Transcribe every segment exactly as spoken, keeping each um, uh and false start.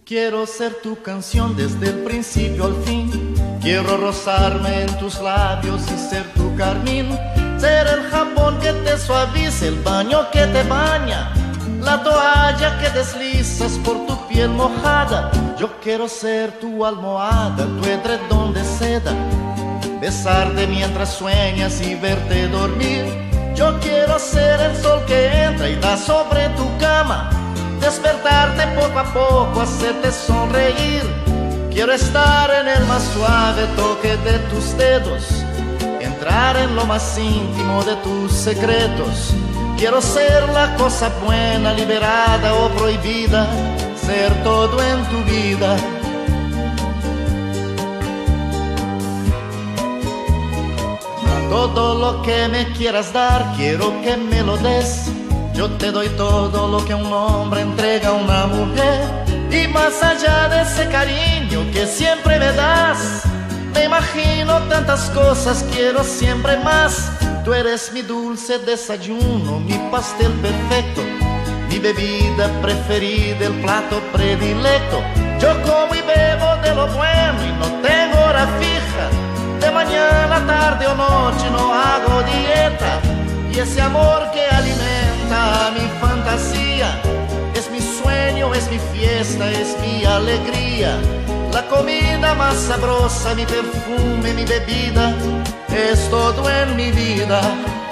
Quiero ser tu canción desde el principio al fin. Quiero rozarme en tus labios y ser tu carmín. Ser el jabón que te suaviza, el baño que te baña, la toalla que deslizas por tu piel mojada. Yo quiero ser tu almohada, tu edredón de seda, besarte mientras sueñas y verte dormir. Yo quiero ser el sol que entra y da sobre tu cama, despertarte poco a poco, hacerte sonreír. Quiero estar en el más suave toque de tus dedos, entrar en lo más íntimo de tus secretos. Quiero ser la cosa buena, liberada o prohibida, ser todo en tu vida. Todo lo que me quieras dar, quiero que me lo des. Yo te doy todo lo que un hombre entrega a una mujer. Y más allá de ese cariño que siempre me das, me imagino tantas cosas, quiero siempre más. Tú eres mi dulce desayuno, mi pastel perfecto, mi bebida preferida, el plato predilecto. Yo como y bebo de lo bueno y no tengo hora fija. De mañana, tarde o noche no hago dieta. Y ese amor que alimenta mi fantasía es mi sueño, es mi fiesta, es mi alegría. La comida más sabrosa, mi perfume, mi bebida, es todo en mi vida.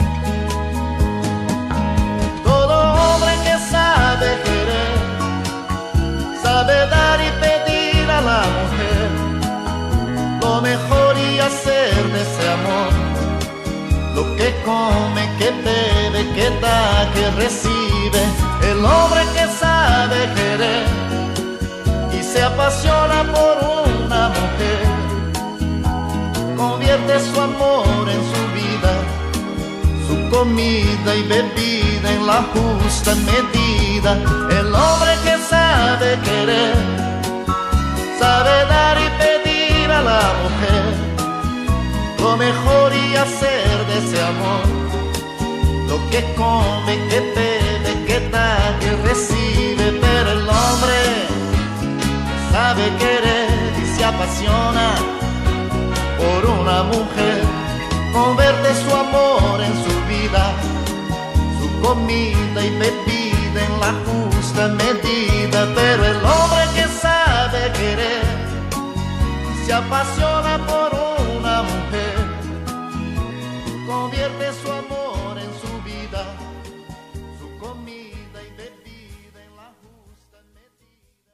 Todo hombre que sabe querer, sabe dar y pedir a la mujer lo mejor y hacer de ese amor lo que come, que bebe, que da, que recibe. El hombre que sabe querer y se apasiona por una mujer, convierte su amor en su vida, su comida y bebida en la justa medida. El hombre que sabe querer, sabe dar y pedir a la mujer lo mejor y hacer de ese amor lo que come, que bebe, que da, que recibe. Pero el hombre sabe querer y se apasiona por una mujer, convierte su amor en su vida, su comida y bebida en la justa medida. Pero el hombre que sabe querer y se apasiona por una mujer, convierte su amor en su vida, su comida y bebida en la justa medida.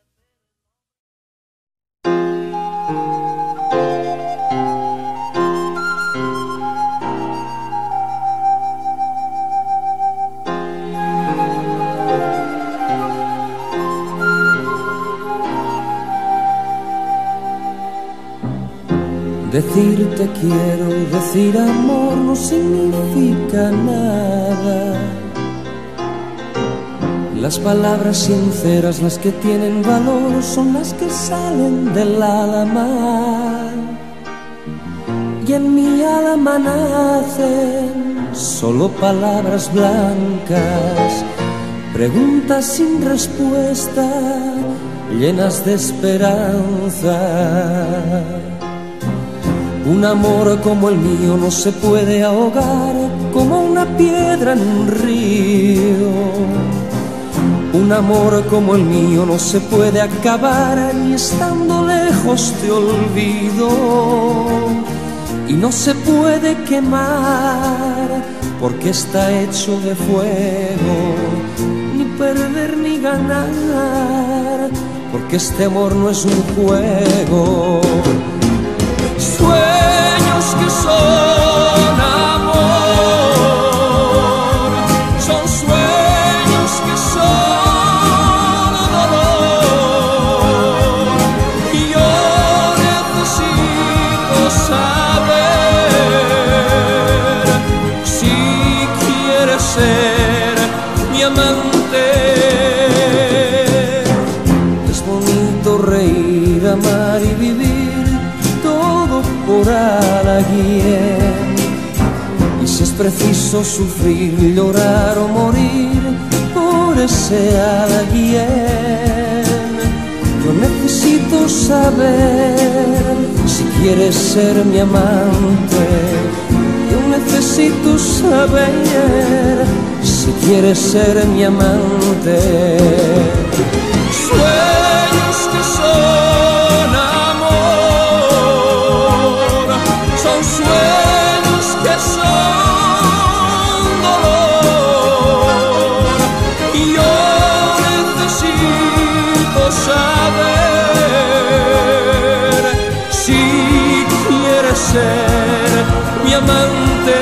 Decir te quiero y decir amor no significa nada. Las palabras sinceras, las que tienen valor, son las que salen del alma. Y en mi alma nacen solo palabras blancas, preguntas sin respuesta, llenas de esperanza. Un amor como el mío no se puede ahogar como una piedra en un río. Un amor como el mío no se puede acabar ni estando lejos te olvido. Y no se puede quemar porque está hecho de fuego, ni perder ni ganar porque este amor no es un juego. Sueños que son amor, son sueños que son dolor. Y yo necesito saber si quieres ser mi amante. Es bonito reír, amar y vivir por alguien, y si es preciso sufrir, llorar o morir por ese alguien, yo necesito saber si quieres ser mi amante. Yo necesito saber si quieres ser mi amante. Sueños que son amor, son sueños que son dolor, y yo necesito saber si quieres ser mi amante.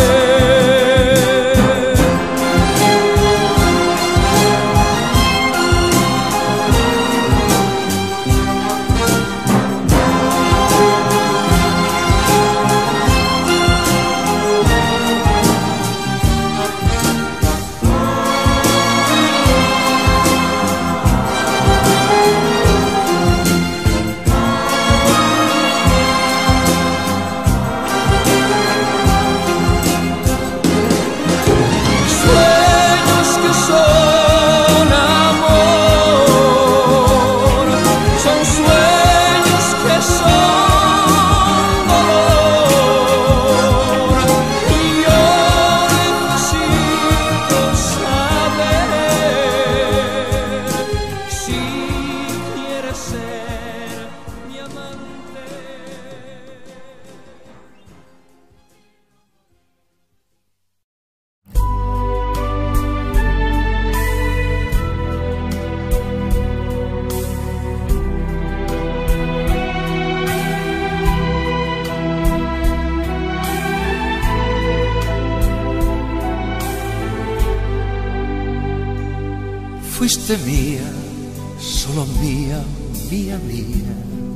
Fuiste mía, solo mía, mía, mía.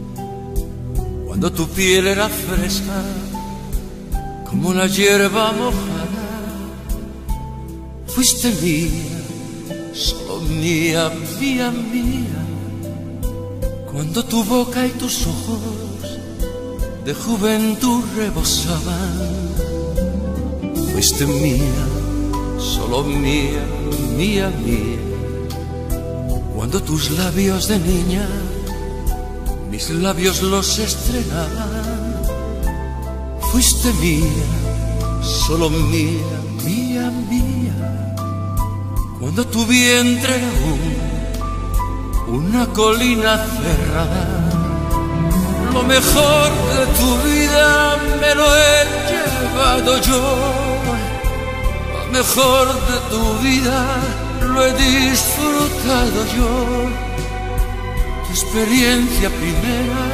Cuando tu piel era fresca, como la hierba mojada. Fuiste mía, solo mía, mía, mía. Cuando tu boca y tus ojos de juventud rebosaban. Fuiste mía, solo mía, mía, mía. Cuando tus labios de niña, mis labios los estrenaban. Fuiste mía, solo mía, mía, mía. Cuando tu vientre era un, una colina cerrada. Lo mejor de tu vida me lo he llevado yo. Lo mejor de tu vida lo he disfrutado yo. Tu experiencia primera,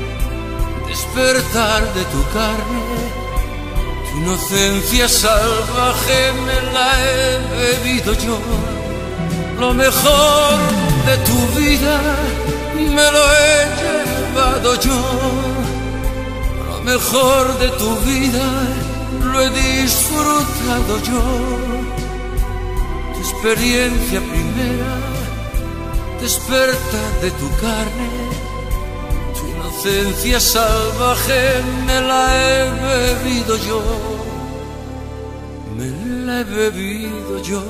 despertar de tu carne, tu inocencia salvaje me la he bebido yo. Lo mejor de tu vida me lo he llevado yo. Lo mejor de tu vida lo he disfrutado yo. Experiencia primera, despertar de tu carne, tu inocencia salvaje me la he bebido yo, me la he bebido yo.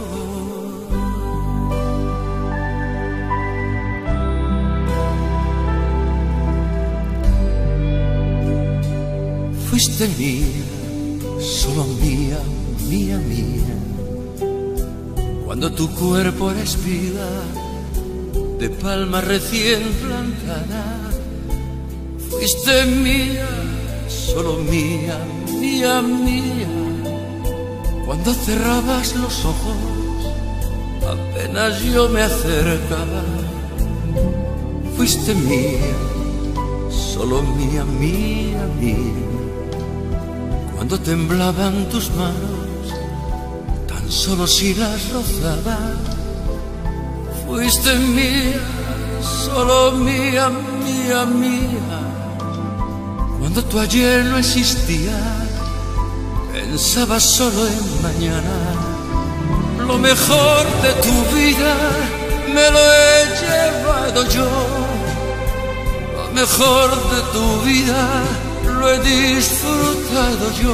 Fuiste mía, solo mía, mía, mía. Cuando tu cuerpo era espiga de palma recién plantada. Fuiste mía, solo mía, mía, mía. Cuando cerrabas los ojos, apenas yo me acercaba. Fuiste mía, solo mía, mía, mía. Cuando temblaban tus manos, solo si las rozaba. Fuiste mía, solo mía, mía, mía. Cuando tu ayer no existía, pensaba solo en mañana. Lo mejor de tu vida me lo he llevado yo. Lo mejor de tu vida lo he disfrutado yo.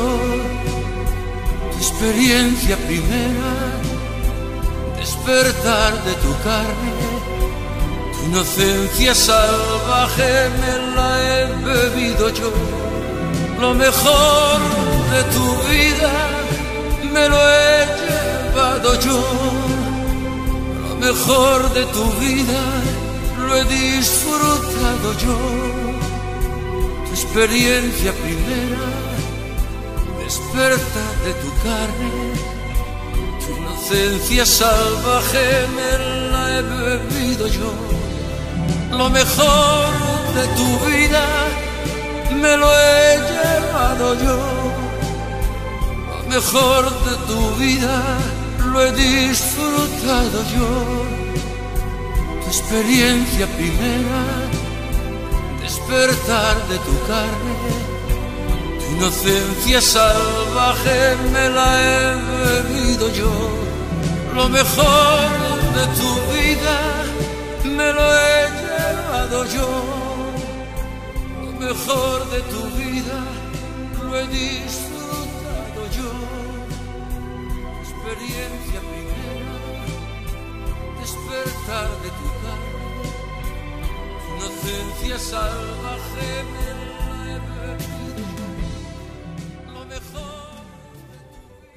Experiencia primera, despertar de tu carne, tu inocencia salvaje me la he bebido yo. Lo mejor de tu vida me lo he llevado yo. Lo mejor de tu vida lo he disfrutado yo. Tu experiencia primera, despertar de tu carne, tu inocencia salvaje me la he bebido yo. Lo mejor de tu vida me lo he llevado yo. Lo mejor de tu vida lo he disfrutado yo. Tu experiencia primera, despertar de tu carne, tu inocencia salvaje me la he bebido yo. Lo mejor de tu vida me lo he llevado yo. Lo mejor de tu vida lo he disfrutado yo. Experiencia primera, despertar de tu carne, inocencia salvaje me la he bebido yo. Lo mejor de tu vida.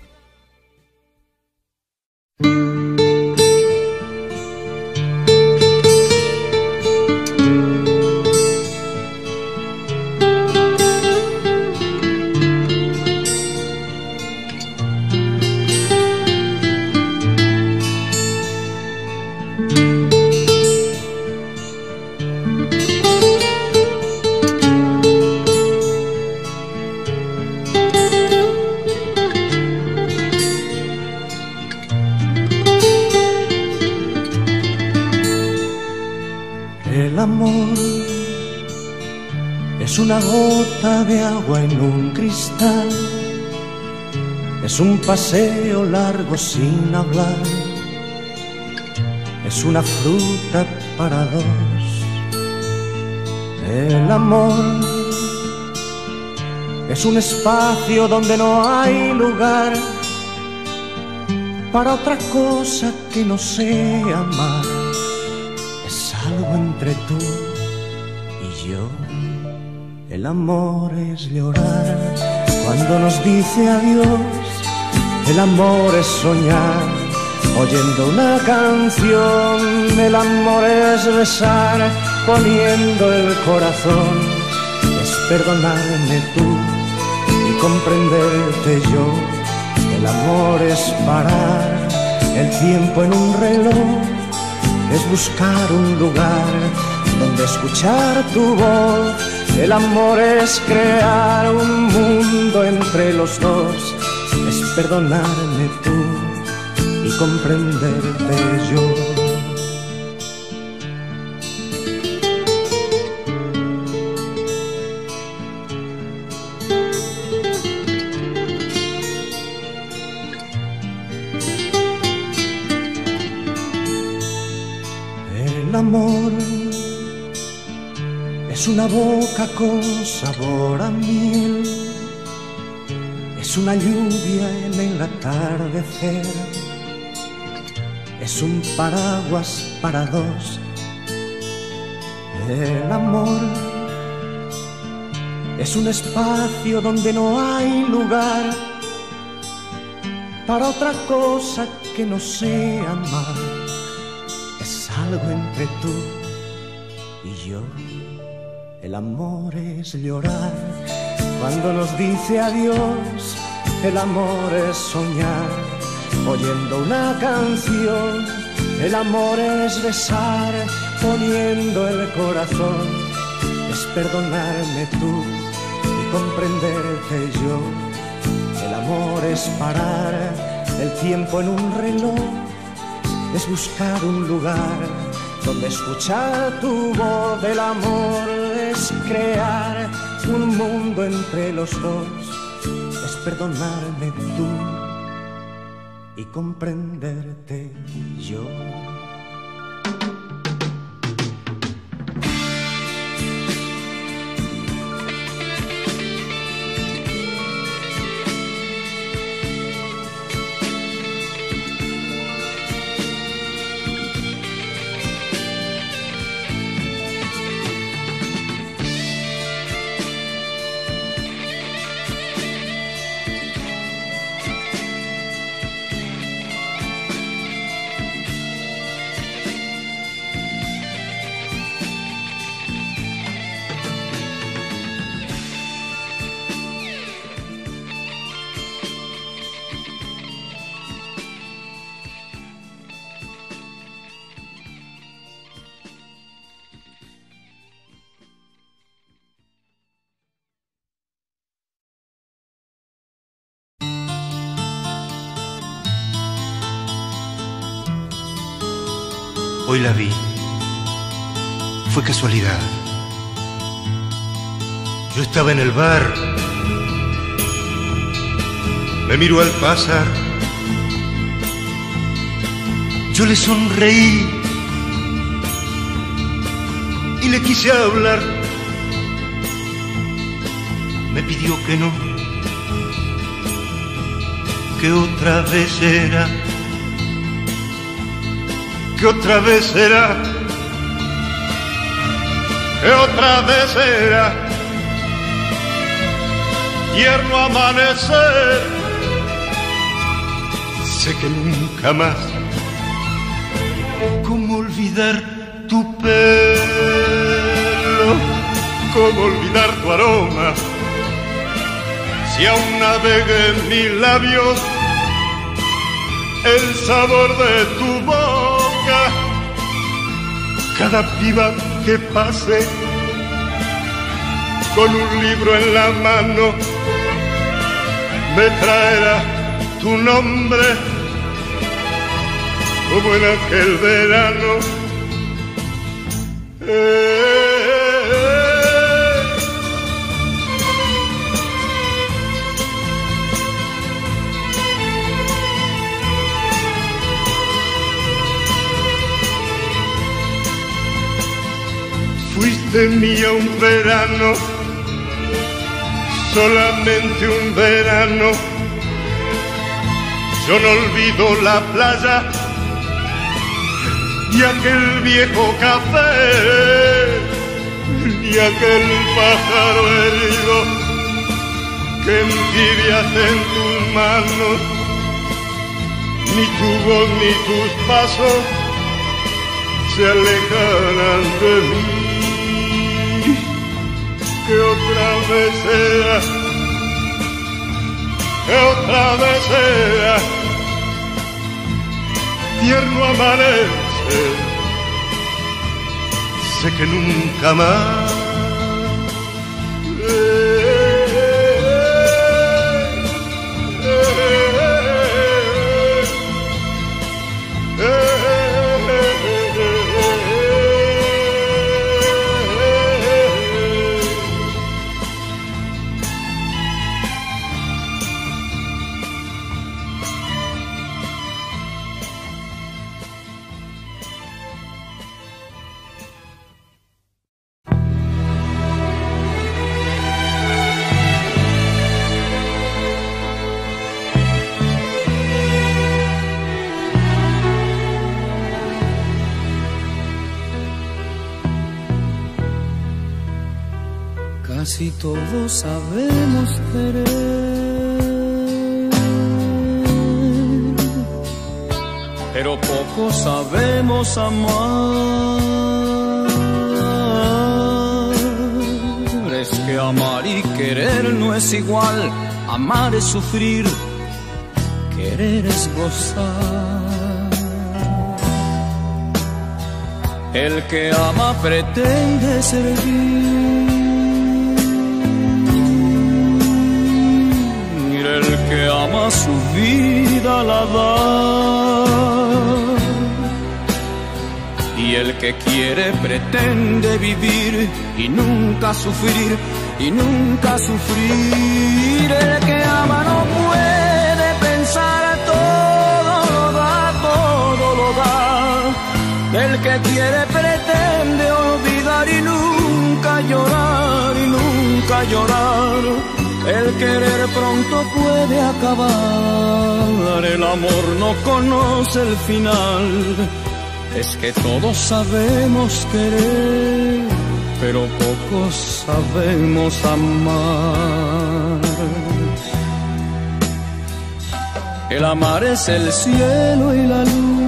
El amor es una gota de agua en un cristal, es un paseo largo sin hablar, es una fruta para dos. El amor es un espacio donde no hay lugar para otra cosa que no sea amar. Es algo entre tú y yo. El amor es llorar cuando nos dice adiós. El amor es soñar oyendo una canción. El amor es besar poniendo el corazón. Es perdonarme tú y comprenderte yo. El amor es parar el tiempo en un reloj. Es buscar un lugar donde escuchar tu voz. El amor es crear un mundo entre los dos. Es perdonarme tú y comprenderte yo. El amor es una boca con sabor a miel, es una lluvia en el atardecer, es un paraguas para dos. El amor es un espacio donde no hay lugar para otra cosa que no sea amar. Es algo entre tú y yo. El amor es llorar cuando nos dice adiós. El amor es soñar oyendo una canción. El amor es besar poniendo el corazón. Es perdonarme tú y comprenderte yo. El amor es parar el tiempo en un reloj. Es buscar un lugar donde escuchar tu voz. El amor es crear un mundo entre los dos. Es perdonarme tú y comprenderte yo. Hoy la vi. Fue casualidad. Yo estaba en el bar. Me miró al pasar. Yo le sonreí y le quise hablar. Me pidió que no, que otra vez era, que otra vez era, que otra vez era. Tierno amanecer, sé que nunca más. ¿Cómo olvidar tu pelo? ¿Cómo olvidar tu aroma? Si aún navega en mis labios el sabor de tu boca. Cada piba que pase con un libro en la mano me traerá tu nombre, como en aquel verano. Eh, Fuiste mía un verano, solamente un verano. Yo no olvido la playa y aquel viejo café, ni aquel pájaro herido que entibiaste en tus manos, ni tu voz ni tus pasos se alejarán de mí. Que otra vez sea, que otra vez sea, tierno amanecer, sé que nunca más. Casi todos sabemos querer, pero pocos sabemos amar. Es que amar y querer no es igual. Amar es sufrir, querer es gozar. El que ama pretende servir, el que ama su vida la da, y el que quiere pretende vivir y nunca sufrir, y nunca sufrir. El que ama no puede pensar, todo lo da, todo lo da. El que quiere pretende olvidar y nunca llorar, y nunca llorar. El querer pronto puede acabar, el amor no conoce el final. Es que todos sabemos querer, pero pocos sabemos amar. El amar es el cielo y la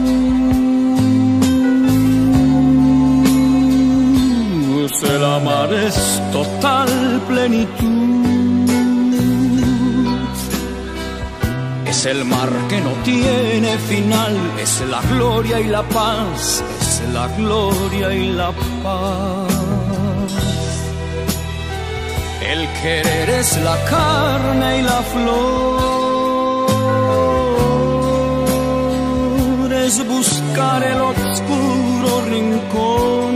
luz, el amar es total plenitud. Es el mar que no tiene final, es la gloria y la paz, es la gloria y la paz. El querer es la carne y la flor, es buscar el obscuro oscuro rincón.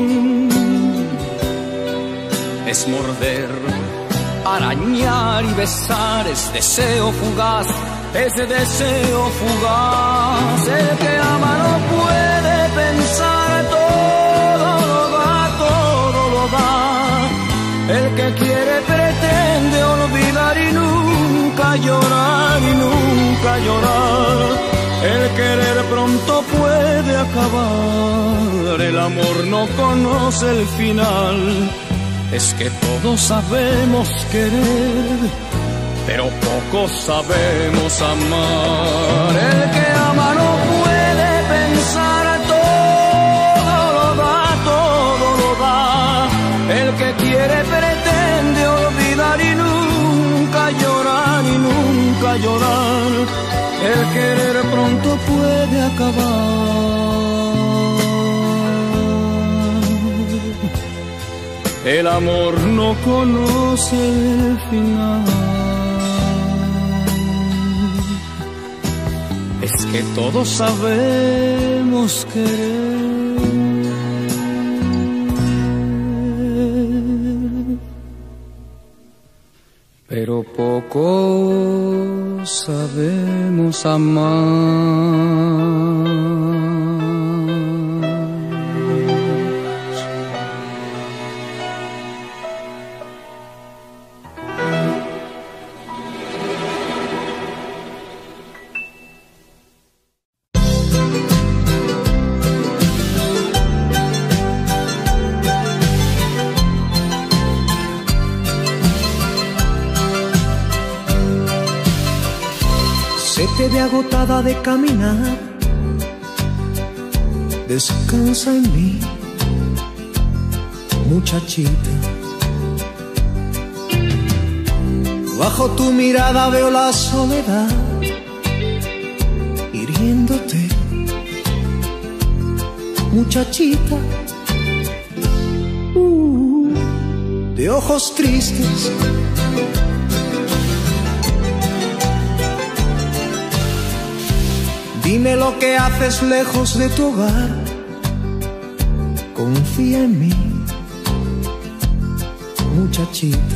Es morder, arañar y besar, es deseo fugaz, ese deseo fugaz. El que ama no puede pensar, todo lo da, todo lo da. El que quiere pretende olvidar y nunca llorar, y nunca llorar. El querer pronto puede acabar, el amor no conoce el final. Es que todos sabemos querer, pero pocos sabemos amar. El que ama no puede pensar, todo lo da, todo lo da. El que quiere pretende olvidar y nunca llorar, y nunca llorar. El querer pronto puede acabar. El amor no conoce el final. Es que todos sabemos querer, pero pocos sabemos amar. Te ve agotada de caminar, descansa en mí, muchachita. Bajo tu mirada veo la soledad hiriéndote, muchachita. Uh, de ojos tristes, dime lo que haces lejos de tu hogar, confía en mí, muchachita.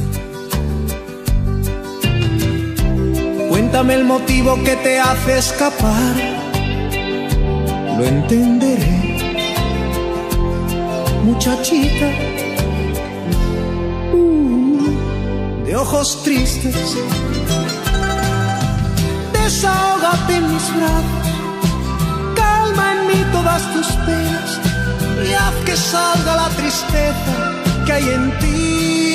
Cuéntame el motivo que te hace escapar, lo entenderé, muchachita. Uh, de ojos tristes, desahógate en mis brazos, calma en mí todas tus penas y haz que salga la tristeza que hay en ti.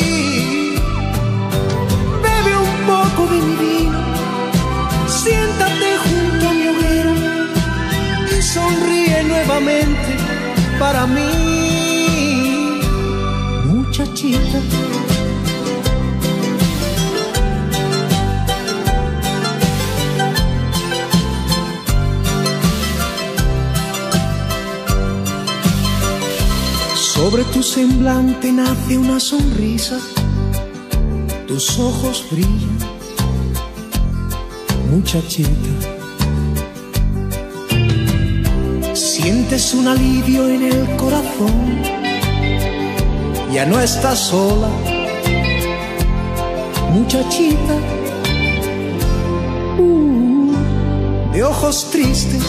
Bebe un poco de mi vino, siéntate junto a mi hoguera y sonríe nuevamente para mí, muchachita. Sobre tu semblante nace una sonrisa, tus ojos brillan, muchachita. Sientes un alivio en el corazón, ya no estás sola, muchachita. Uh, de ojos tristes,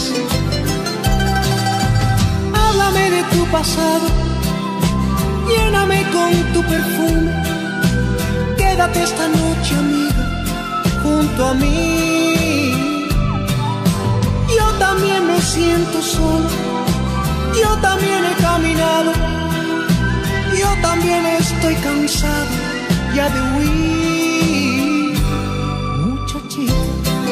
háblame de tu pasado, lléname con tu perfume, quédate esta noche, amiga, junto a mí. Yo también me siento sola, yo también he caminado, yo también estoy cansado ya de huir, muchachita.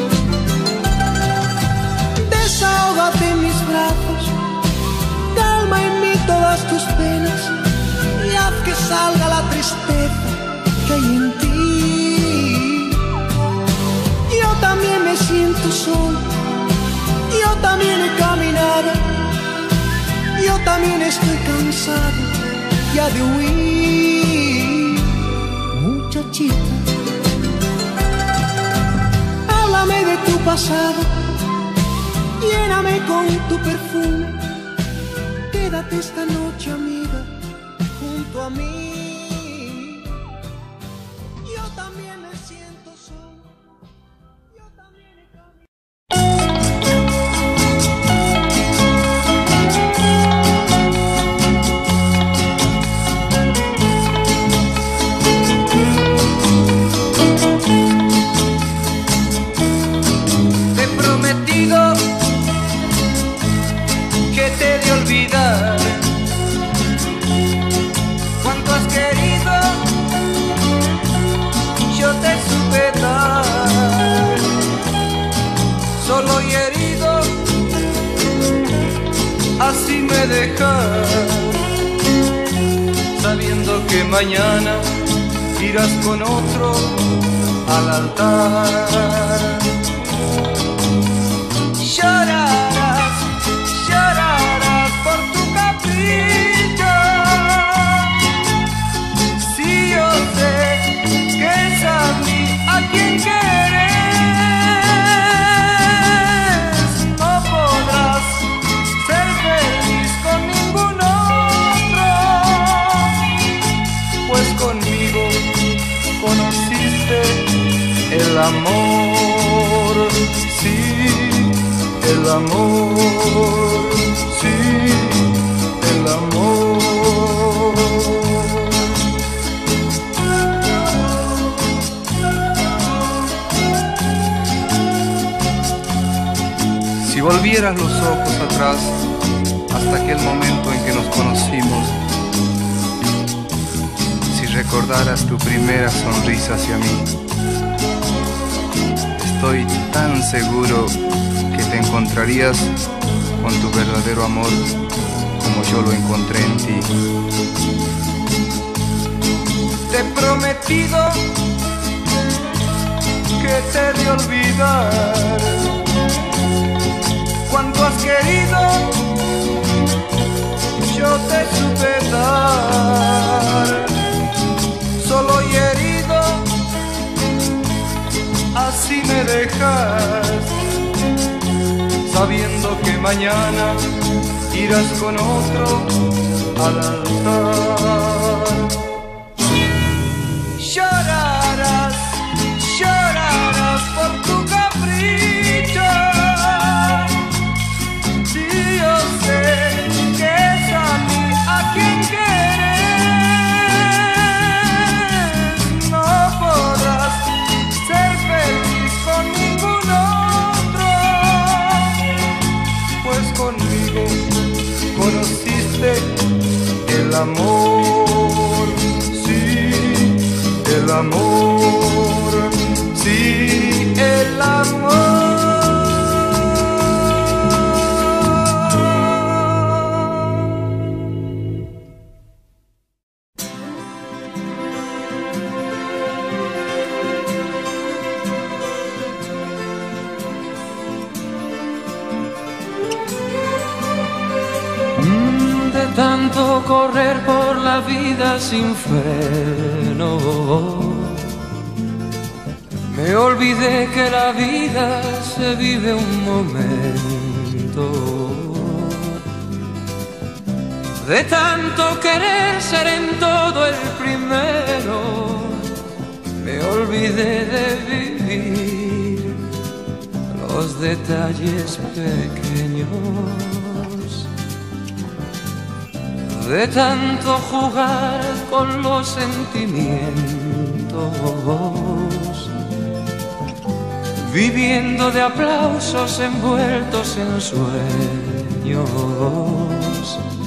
Desahógate en mis brazos, calma en mí todas tus penas y haz que salga la tristeza que hay en ti. Yo también me siento solo, yo también he caminado, yo también estoy cansado ya de huir, muchachita. Háblame de tu pasado, lléname con tu perfume, Quédate esta noche, amiga, junto a mí. Yo también me siento solo. Yo también he caminado. Te he prometido que te he de olvidar. Cuánto has querido, yo te supe dar. Solo y herido, así me dejas, sabiendo que mañana irás con otro al altar. Llorarás, llorarás por tu capricho. Si yo sé que es a mí a quien quieres, no podrás ser feliz con ningún otro, pues conmigo conociste el amor, sí, el amor, sí, el amor. Si volvieras los ojos atrás hasta aquel momento en que nos conocimos, si recordaras tu primera sonrisa hacia mí, estoy tan seguro que te encontrarías con tu verdadero amor como yo lo encontré en ti. Te he prometido que te he de olvidar. Cuánto has querido, yo te supe dar. Solo y herido, así me dejas, sabiendo que mañana irás con otro al altar. Llorarás, llorarás por tu capricho. Si yo sé que es a mí a quien quieres, no podrás ser feliz con ningún otro, pues conmigo conociste el amor, sí, el amor, sí, el amor. De tanto correr por la vida sin freno, me olvidé que la vida se vive un momento. De tanto querer ser en todo el primero, me olvidé de vivir los detalles pequeños. De tanto jugar con los sentimientos, viviendo de aplausos envueltos en sueños.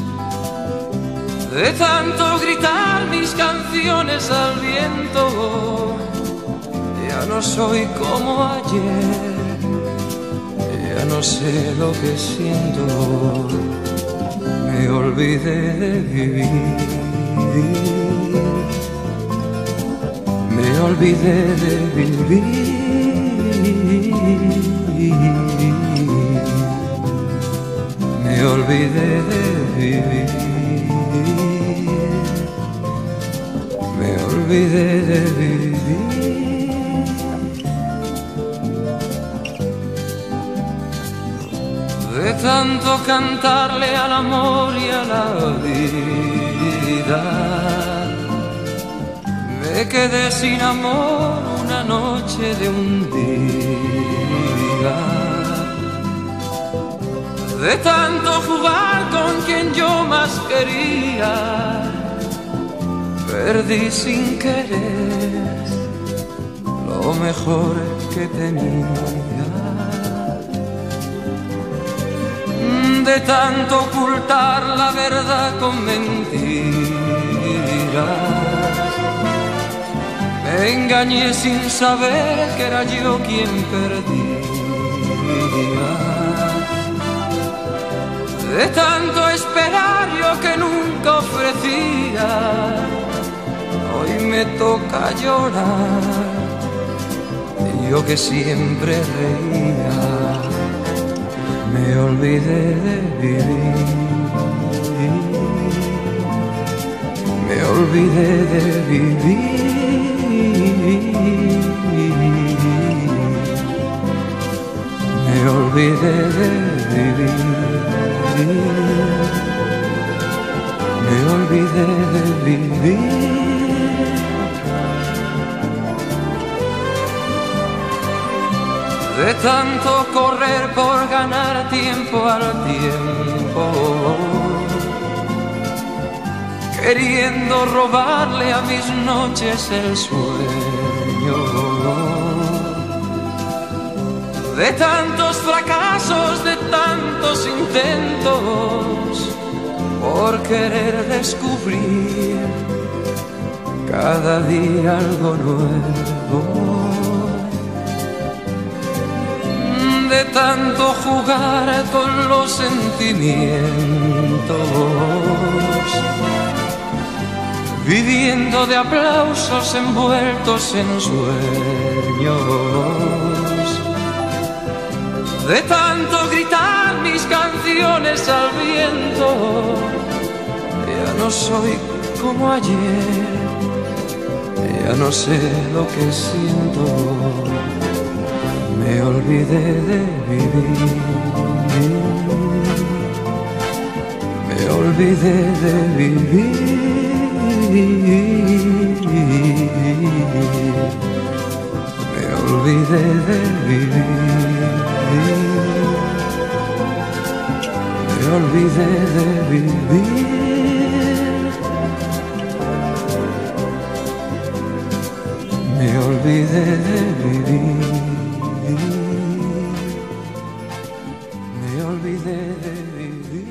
De tanto gritar mis canciones al viento, ya no soy como ayer, ya no sé lo que siento. Me olvidé de vivir, me olvidé de vivir, me olvidé de vivir, me olvidé de vivir. De tanto cantarle al amor y a la vida, me quedé sin amor una noche de un día. De tanto jugar con quien yo más quería, perdí sin querer lo mejor que tenía. De tanto ocultar la verdad con mentiras, me engañé sin saber que era yo quien perdía. De tanto esperar yo que nunca ofrecía, hoy me toca llorar, yo que siempre reía. Me olvidé de vivir, me olvidé de vivir, me olvidé de vivir, me olvidé de vivir. De tanto correr por ganar tiempo al tiempo, queriendo robarle a mis noches el sueño. De tantos fracasos, de tantos intentos, por querer descubrir cada día algo nuevo. De tanto jugar con los sentimientos, viviendo de aplausos envueltos en sueños. De tanto gritar mis canciones al viento, ya no soy como ayer, ya no sé lo que siento. Me olvidé de vivir, me olvidé de vivir, me olvidé de vivir, me olvidé de vivir, me olvidé de vivir. Me olvidé de vivir.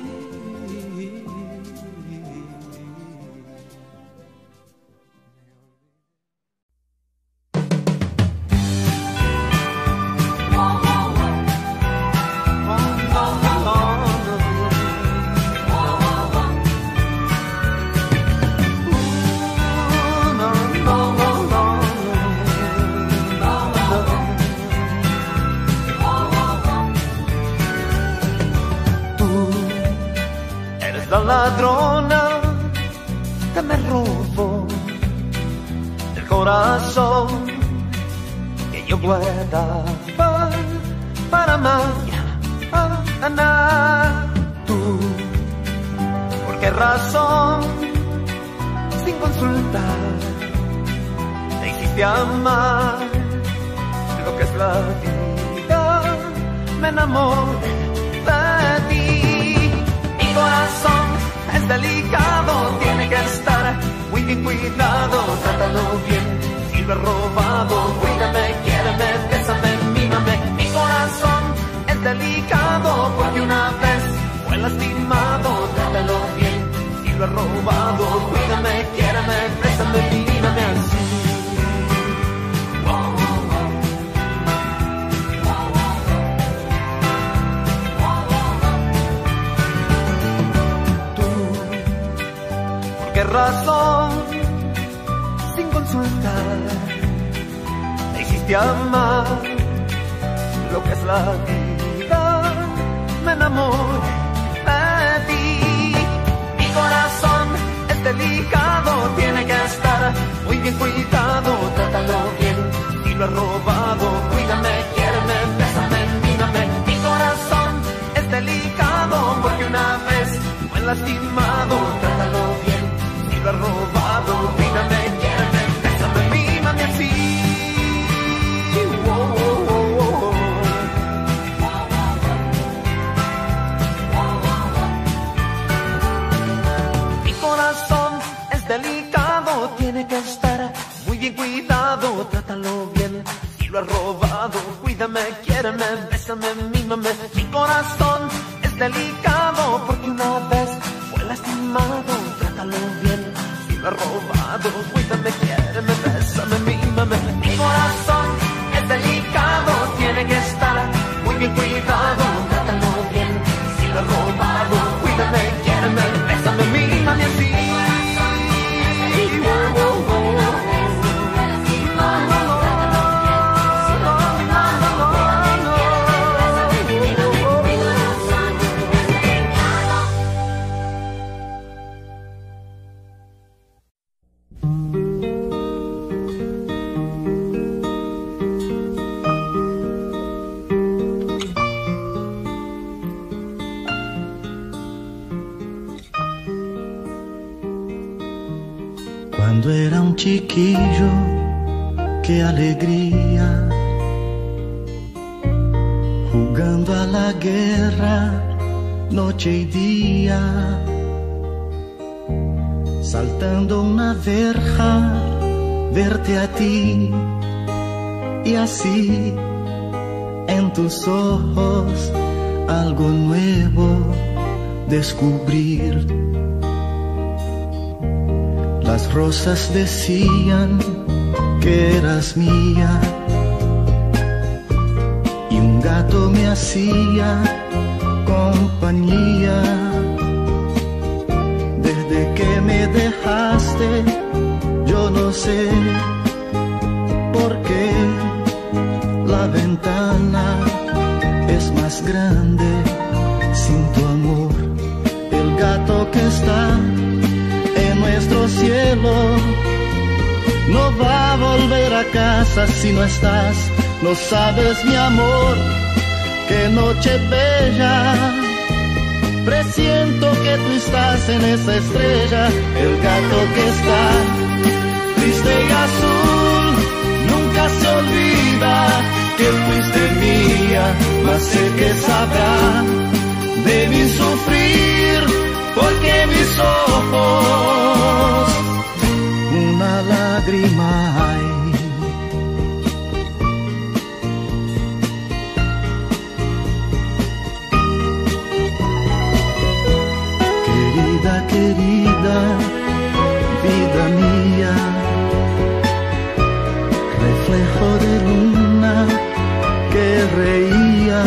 Ladrona que me robó el corazón que yo guardaba para mañana. Tú, ¿por qué razón, sin consultar, te hiciste amar lo que es la vida? Me enamoré de ti. Mi corazón es delicado, tiene que estar muy bien cuidado. Trátalo bien, si lo he robado, cuídame, quiéreme, bésame, mímame. Mi corazón es delicado, porque una vez fue lastimado. Trátalo bien, si lo he robado, cuídame, quiéreme, bésame, mímame así. ¿Qué razón, sin consultar, te hiciste amar lo que es la vida? Me enamoré de ti. Mi corazón es delicado, tiene que estar muy bien cuidado. Trátalo bien, si lo he robado, cuídame, quiéreme, bésame, mírame. Mi corazón es delicado. lastimado, trátalo bien. Si lo has robado, cuídame, quiéreme, bésame, mímame así. Oh, oh, oh, oh. Mi corazón es delicado, tiene que estar muy bien cuidado, trátalo bien. Si lo has robado, cuídame, quiéreme, bésame, mímame. Mi corazón es delicado porque una vez fue lastimado, trátalo bien. Si lo has robado, cuídame, quiéreme, bésame, mímame. Mi corazón es delicado, tiene que estar muy bien cuidado, trátalo bien. Si lo has robado, cuídame, quiéreme, bésame, mímame así. Cuando era un chiquillo, qué alegría, jugando a la guerra, noche y día, saltando una verja, verte a ti, y así, en tus ojos, algo nuevo descubrir. Las rosas decían que eras mía y un gato me hacía compañía. Desde que me dejaste, yo no sé por qué la ventana es más grande sin tu amor. El gato que está en nuestro cielo no va a volver a casa si no estás. No sabes, mi amor, qué noche bella. Presiento que tú estás en esa estrella. El gato que está triste y azul nunca se olvida que fuiste mía, mas sé que sabrá de mi sufrir, porque mis ojos una lágrima hay. Querida, querida, vida mía, reflejo de luna que reía.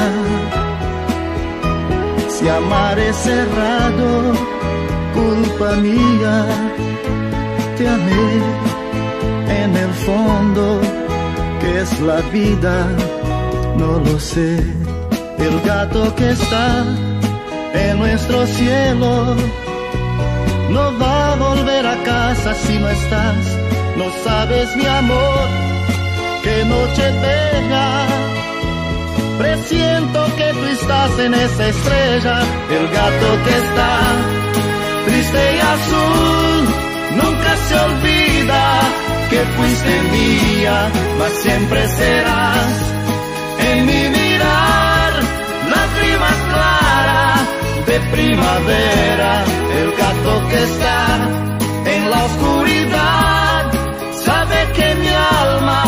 Si amar es cerrado, culpa mía, te amé en el fondo, que es la vida, no lo sé. El gato que está en nuestro cielo no va a volver a casa si no estás. No sabes, mi amor, qué noche bella. Presiento que tú estás en esa estrella. El gato que está triste y azul nunca se olvida que fuiste mía, mas siempre serás en mi mirar, lágrimas claras de primavera. El gato que está en la oscuridad sabe que mi alma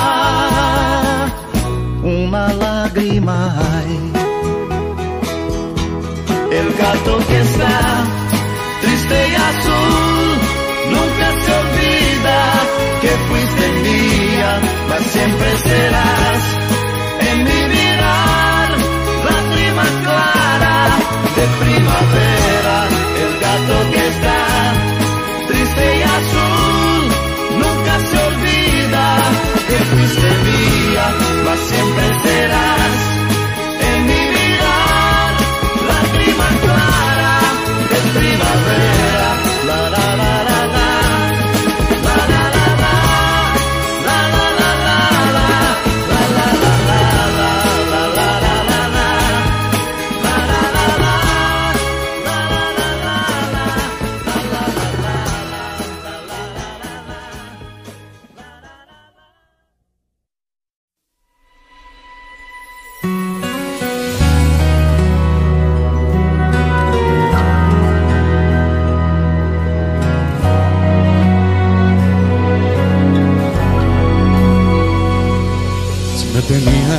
una lágrima hay. El gato que está triste y azul nunca se olvida que fuiste mía, mas siempre serás en mi mirar, lágrimas claras de primavera. El gato que está triste y azul nunca se olvida que fuiste mía, mas siempre serás en mi mirar, lágrima clara de primavera. La me tenía,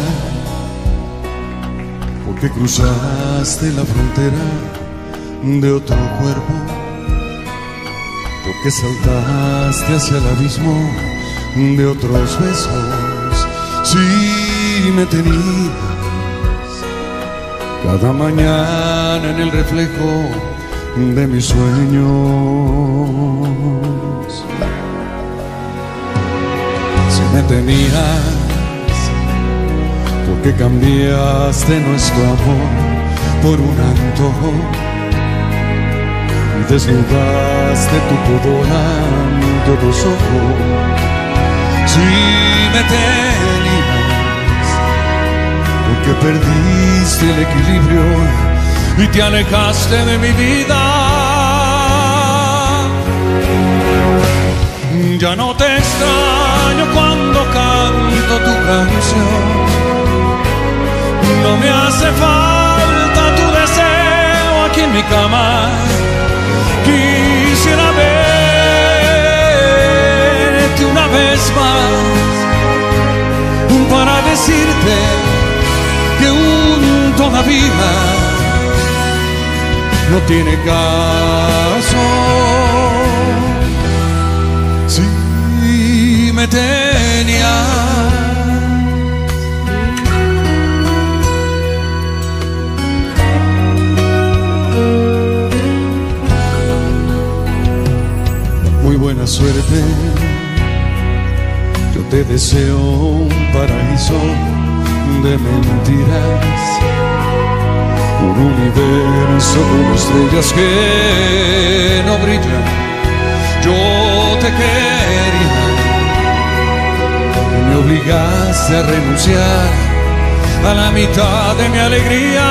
porque cruzaste la frontera de otro cuerpo, porque saltaste hacia el abismo de otros besos. Sí me tenías cada mañana en el reflejo de mis sueños. Si me tenías, porque cambiaste nuestro amor por un antojo y desnudaste tu pudor ante otros ojos. Si me tenías, porque perdiste el equilibrio y te alejaste de mi vida. Ya no te extraño cuando canto tu canción, no me hace falta tu deseo aquí en mi cama. Quisiera verte una vez más para decirte que un todavía no tiene caso. Si me tenías, muy buena suerte, yo te deseo un paraíso de mentiras, un universo con estrellas que no brillan. Yo te quería y me obligaste a renunciar a la mitad de mi alegría.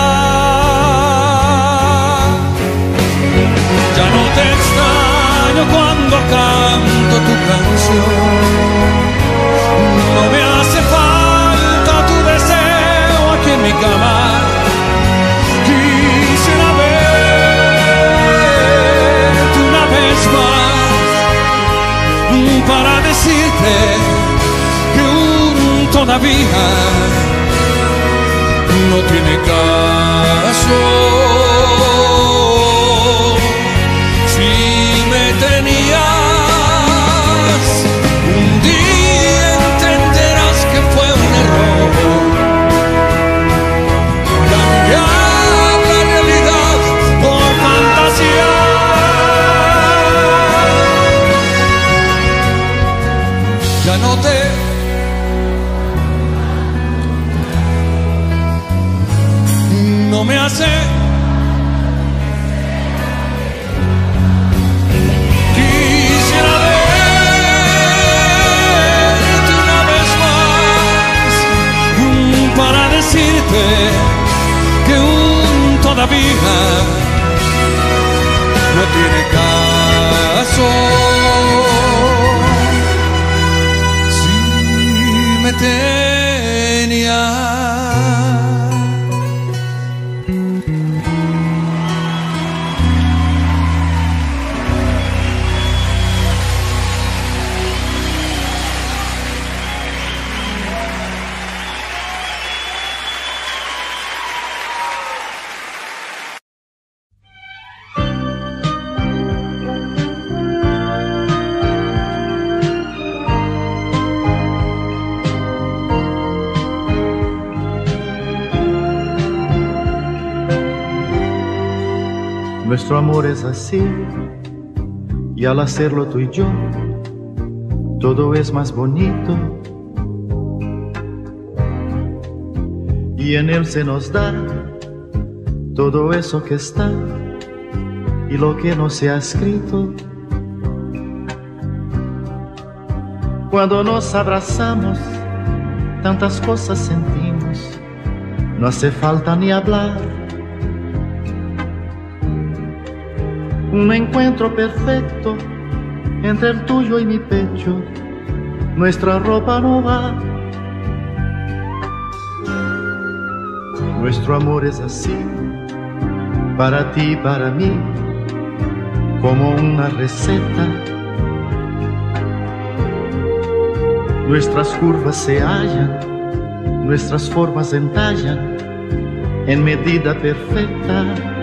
Ya no te extraño cuando canto tu canción, no me hace falta tu deseo aquí en mi cama. Quisiera verte una vez más para decirte que un todavía no tiene caso. Si me tenías, un día entenderás que fue un error cambiar la realidad por fantasía. Ya no te no me hace quisiera verte una vez más para decirte que un todavía no tiene caso. Me tenía. Nuestro amor es así, y al hacerlo tú y yo, todo es más bonito. Y en él se nos da todo eso que está y lo que no se ha escrito. Cuando nos abrazamos, tantas cosas sentimos, no hace falta ni hablar. Un encuentro perfecto entre el tuyo y mi pecho, nuestra ropa no va. Nuestro amor es así, para ti y para mí, como una receta. Nuestras curvas se hallan nuestras formas entallan en medida perfecta.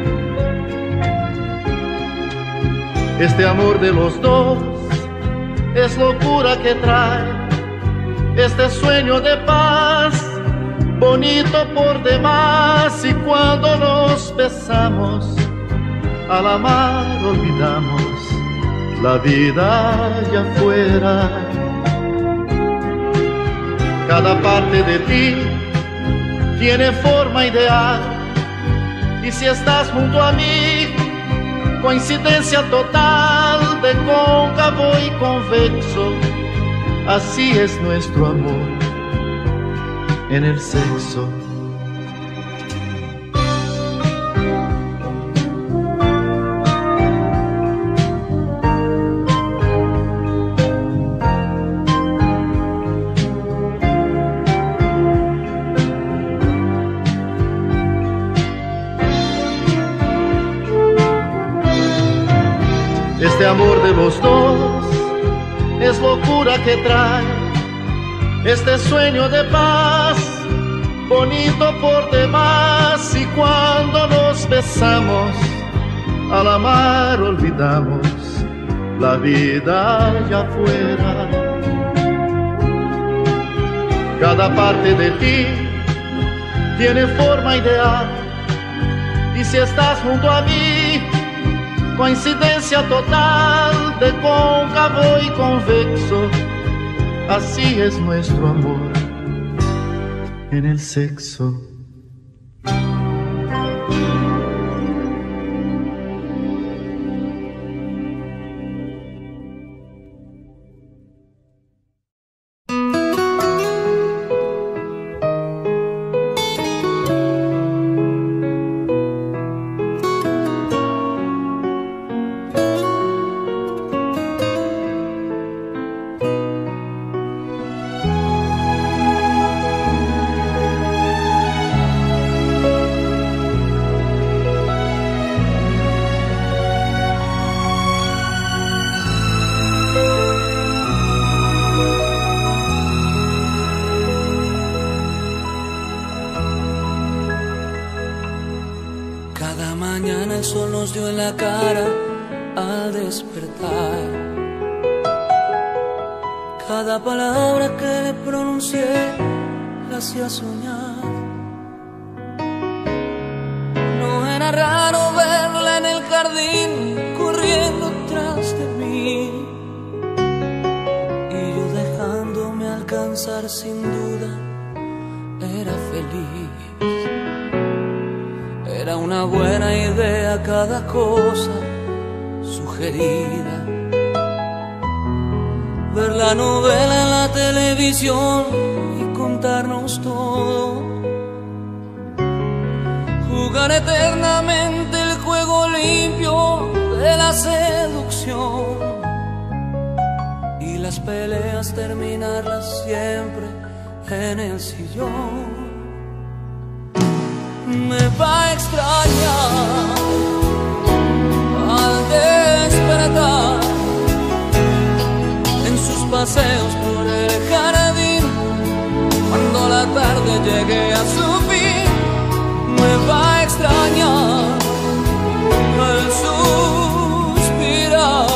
Este amor de los dos es locura que trae este sueño de paz, bonito por demás. Y cuando nos besamos, al amar olvidamos la vida allá afuera. Cada parte de ti tiene forma ideal, y si estás junto a mí, coincidencia total de cóncavo y convexo. Así es nuestro amor en el sexo. Este amor de los dos es locura que trae este sueño de paz, bonito por demás. Y cuando nos besamos, al amar olvidamos la vida allá afuera. Cada parte de ti tiene forma ideal, y si estás junto a mí, coincidencia total de cóncavo y convexo. Así es nuestro amor en el sexo. Cada palabra que le pronuncié la hacía soñar. No era raro verla en el jardín corriendo tras de mí, y yo dejándome alcanzar, sin duda era feliz. Era una buena idea cada cosa sugerida. Ver la novela en la televisión y contarnos todo. Jugar eternamente el juego limpio de la seducción, y las peleas terminarlas siempre en el sillón. Me va a extrañar al despertar, paseos por el jardín, cuando la tarde llegue a su fin. Me va a extrañar al suspirar,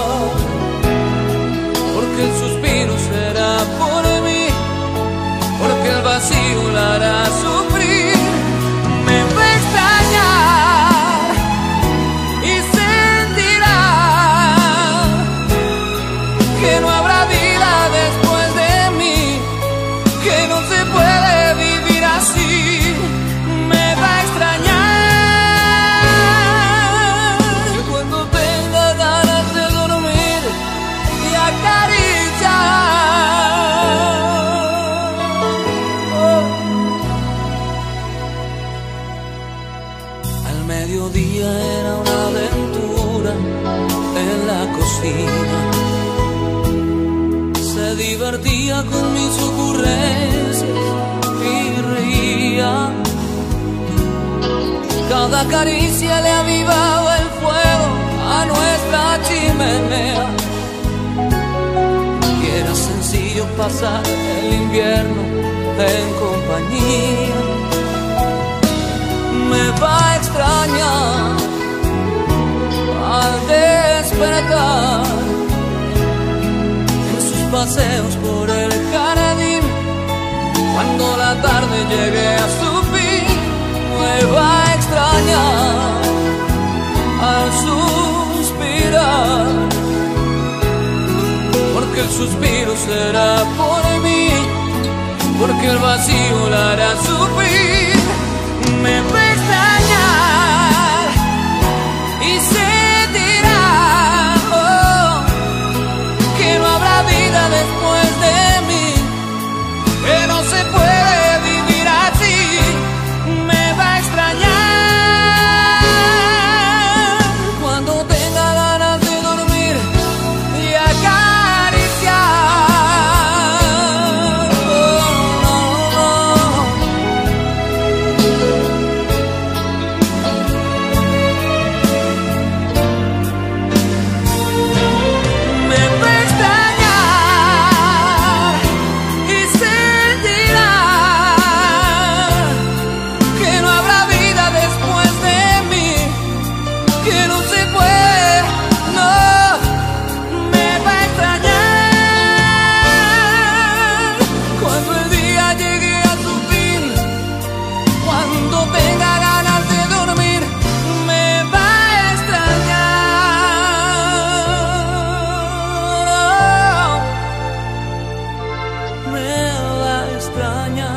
porque el suspiro será por mí, porque el vacío la hará sufrir. Me va a extrañar y sentirá que no habrá después de mí, que no se puede vivir así. Me va a extrañar cuando tenga ganas de dormir y acariciar. Oh. Al mediodía era una aventura en la cocina. Se divertía con mis ocurrencias y reía. Cada caricia le avivaba el fuego a nuestra chimenea, y era sencillo pasar el invierno en compañía. Me va a extrañar al despertar en sus paseos por el jardín. Cuando la tarde llegue a su fin, me va a extrañar al suspirar, porque el suspiro será por mí, porque el vacío la hará sufrir. Me va a extrañar y sentirá oh, que no habrá vida después de mí, que no se puede vivir así. Me va a extrañar cuando tenga ganas de dormir y acariciar. Oh, no, no. Me va a extrañar y sentirá que no habrá vida después de mí, que no se puede, no. Me va a extrañar cuando el día llegue a su fin, cuando tenga ganas de dormir. Me va a extrañar, me va a extrañar.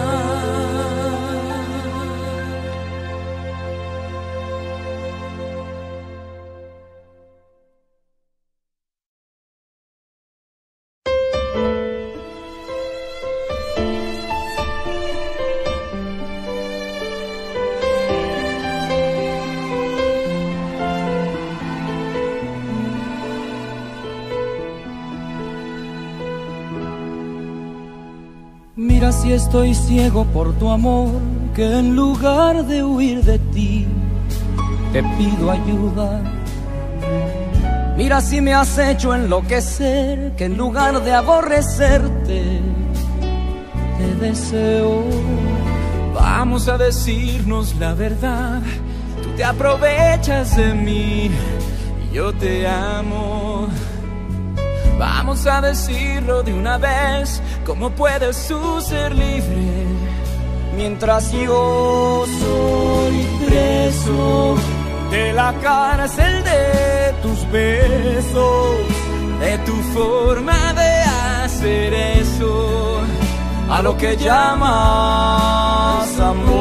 Mira si estoy ciego por tu amor, que en lugar de huir de ti, te pido ayuda. Mira si me has hecho enloquecer, que en lugar de aborrecerte, te deseo. Vamos a decirnos la verdad, tú te aprovechas de mí y yo te amo. Vamos a decirlo de una vez, ¿cómo puedes tú ser libre Mientras yo soy preso de la cárcel de tus besos, de tu forma de hacer eso, a lo que llamas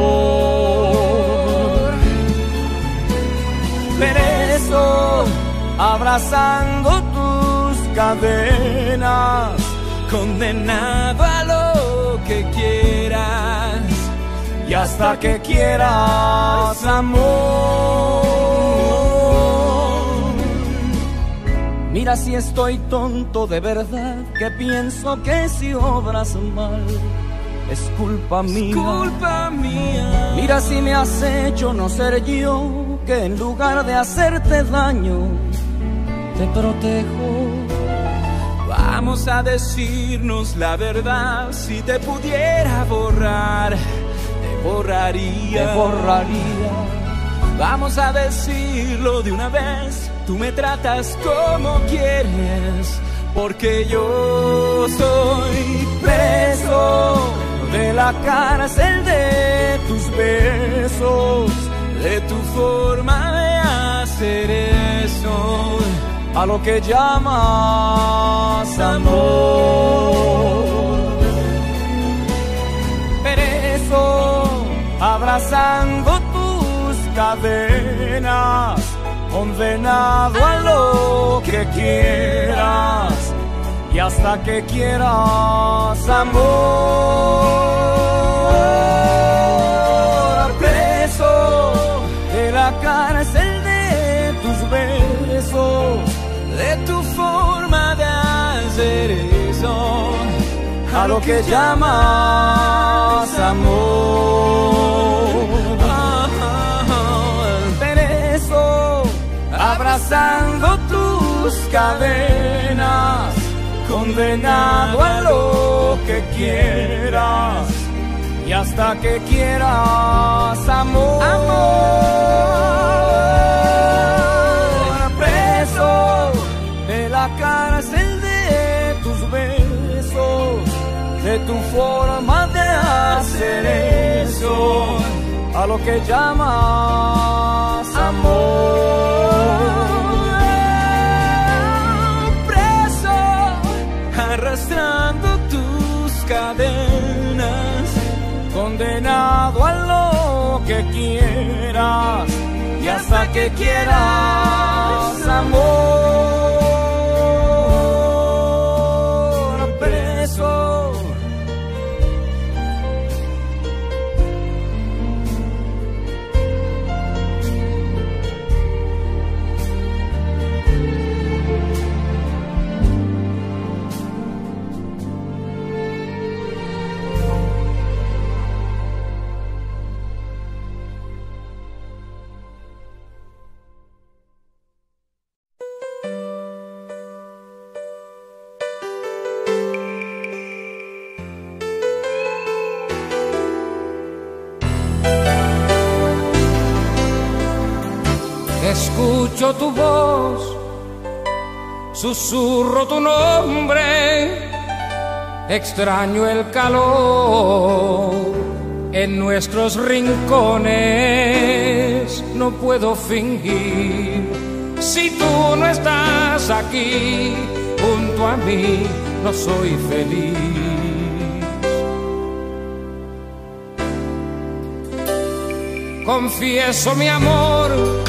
amor? Preso, abrazando tus cadenas, condenado a lo que quieras y hasta que quieras amor. Mira si estoy tonto de verdad, que pienso que si obras mal es culpa mía. Es culpa mía. Mira si me has hecho no ser yo, que en lugar de hacerte daño te protejo. Vamos a decirnos la verdad, si te pudiera borrar, te borraría. Te borraría. Vamos a decirlo de una vez, tú me tratas como quieres, porque yo soy preso de la cárcel de tus besos, de tu forma de hacer eso, a lo que llamas amor. Preso, abrazando tus cadenas, condenado a lo que quieras y hasta que quieras amor. Preso de la cárcel de tus besos, de tu forma de hacer eso, a lo que llamas amor. Preso, abrazando tus cadenas, condenado a lo que quieras y hasta que quieras, amor. Amor, preso de la cárcel de tus besos, de tu forma de hacer eso, a lo que llamas amor. Preso, arrastrando tus cadenas, condenado a lo que quieras y hasta que quieras, amor. Preso. Escucho tu voz, susurro tu nombre, extraño el calor en nuestros rincones. No puedo fingir, si tú no estás aquí junto a mí, no soy feliz. Confieso mi amor,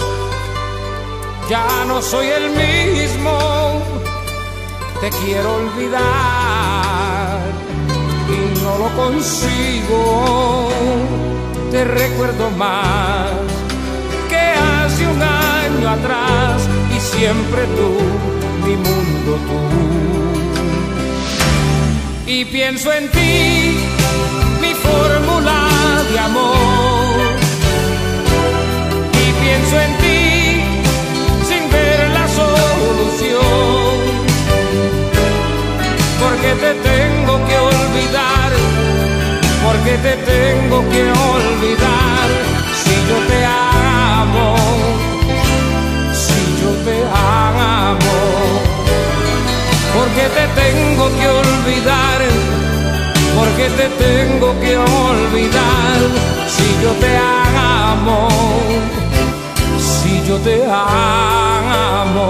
ya no soy el mismo, te quiero olvidar y no lo consigo. Te recuerdo más que hace un año atrás y siempre tú, mi mundo tú. Y pienso en ti, mi fórmula de amor, y pienso en ti la solución, porque te tengo que olvidar, porque te tengo que olvidar, si yo te amo, si yo te amo, porque te tengo que olvidar, porque te tengo que olvidar, si yo te amo, si yo te amo.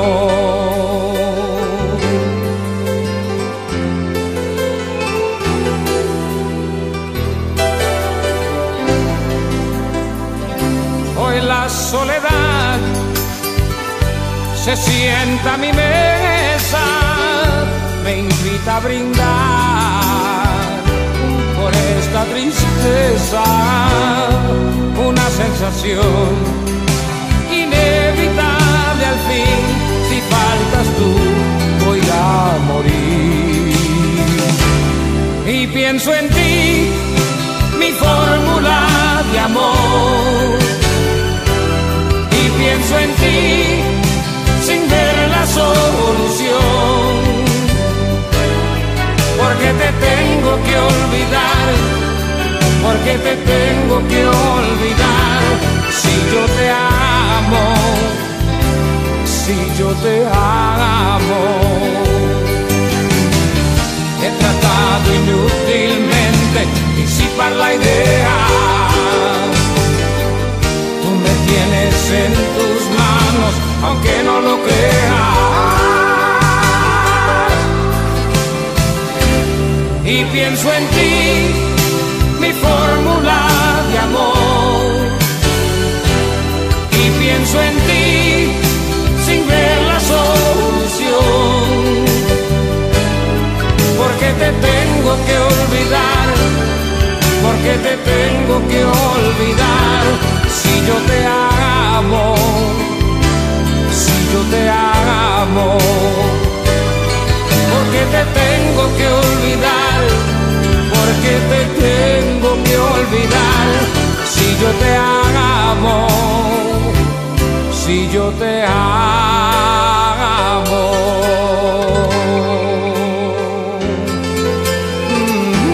Hoy la soledad se sienta a mi mesa, me invita a brindar por esta tristeza, una sensación inevitable al fin. Si faltas tú, voy a morir. Y pienso en ti, mi fórmula de amor, y pienso en ti sin ver la solución, porque te tengo que olvidar, porque te tengo que olvidar, si yo te amo, si yo te amo. He tratado inútilmente disipar la idea, tú me tienes en tus manos, aunque no lo creas. Y pienso en ti, mi fórmula de amor, y pienso en ti sin ver la solución, porque te tengo que olvidar, porque te tengo que olvidar, si yo te amo, si yo te amo, porque te tengo que olvidar, porque te tengo que olvidar, si yo te amo, si yo te amo. Mm-hmm.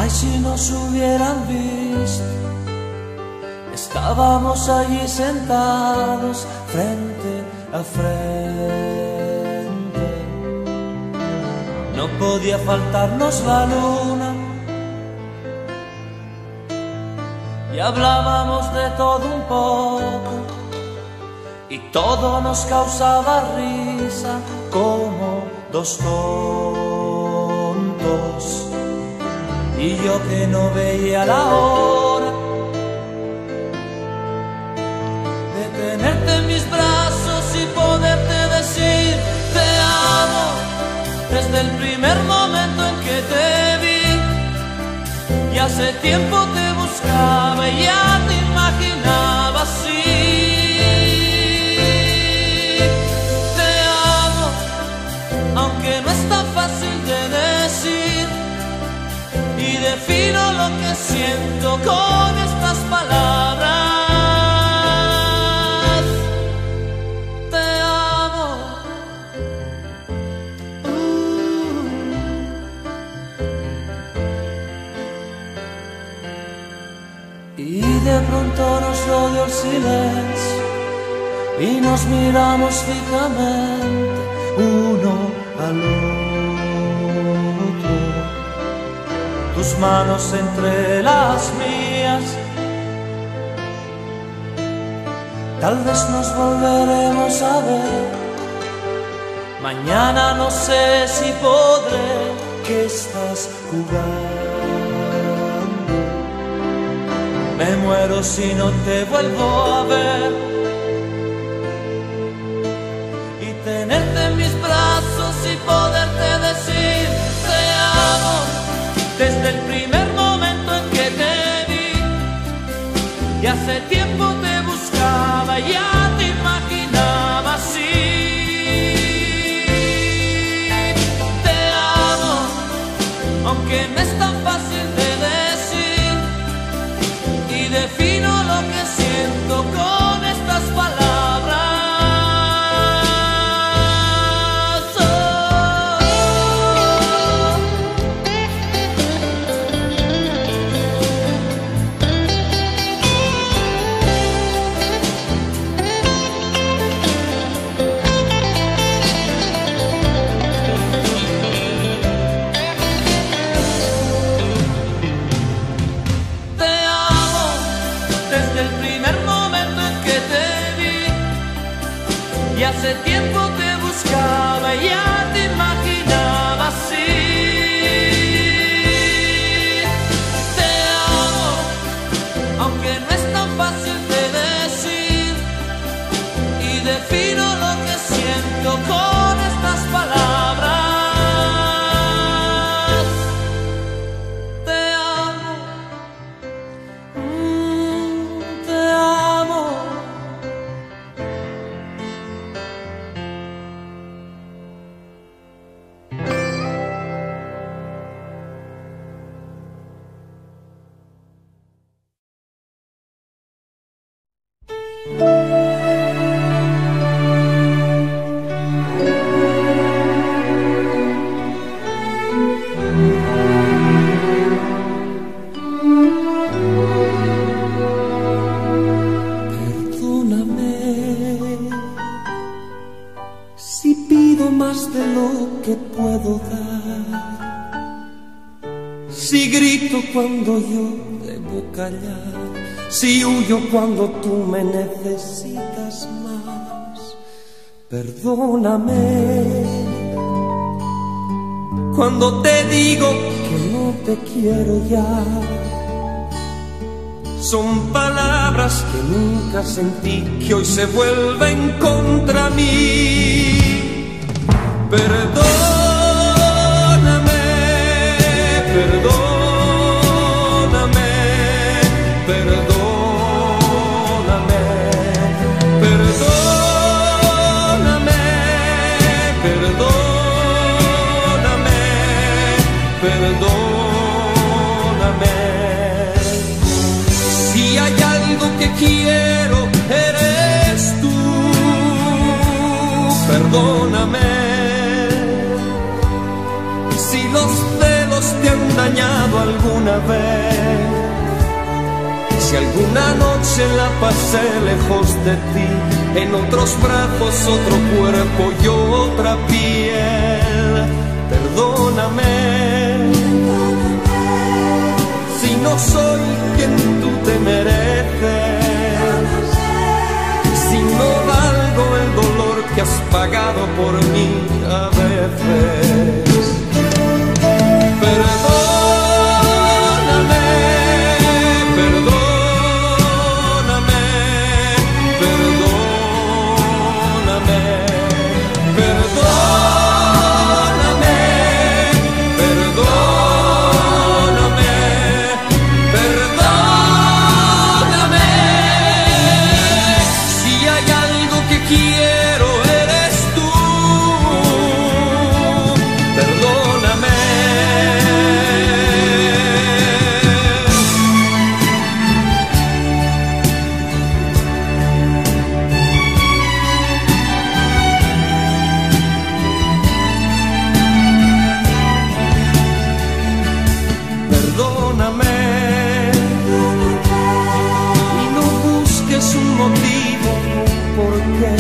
Ay, si nos hubieran visto, estábamos allí sentados frente a frente. No podía faltarnos la luna y hablábamos de todo un poco y todo nos causaba risa como dos tontos. Y yo que no veía la hora de tenerte en mis brazos y poderte decir te amo desde el primer momento en que te vi. Y hace tiempo te buscaba y ya te imaginaba así. Te amo, aunque no es tan fácil de decir. Y defino lo que siento con estas palabras. Te amo. Uh. Y de pronto nos rodeó el silencio y nos miramos fijamente uno al otro. Tus manos entre las mías, tal vez nos volveremos a ver. Mañana no sé si podré, que estás jugando. Me muero si no te vuelvo a ver. Y tenerte en mis brazos y poderte decir te amo. Desde el primer momento en que te vi, y hace tiempo te buscaba, ya te imaginaba así. Te amo, aunque no es tan fácil de decir, y defino lo que siento con estas palabras. Y hace tiempo te buscaba y ya te imaginaba así. Te amo, aunque no es tan fácil de decir. Y defino lo que siento con estas palabras. Te amo, mm, te amo. Perdóname si pido más de lo que puedo dar, si grito cuando yo debo callar, si huyo cuando tú me necesitas más. Perdóname cuando te digo que no te quiero ya. Son palabras que nunca sentí, que hoy se vuelven contra mí. Perdóname, perdóname, perdóname, perdóname, perdóname, perdóname. Si hay algo que quiero, eres tú. Perdóname. Si los celos te han dañado alguna vez. Si alguna noche la pasé lejos de ti, en otros brazos otro cuerpo y otra piel, perdóname si no soy quien tú te mereces, si no valgo el dolor que has pagado por mí a veces. Perdóname, perdóname, perdóname, perdóname, perdóname, perdóname. Si hay algo que quiero eres tú, perdóname. Perdóname y no busques un motivo por qué.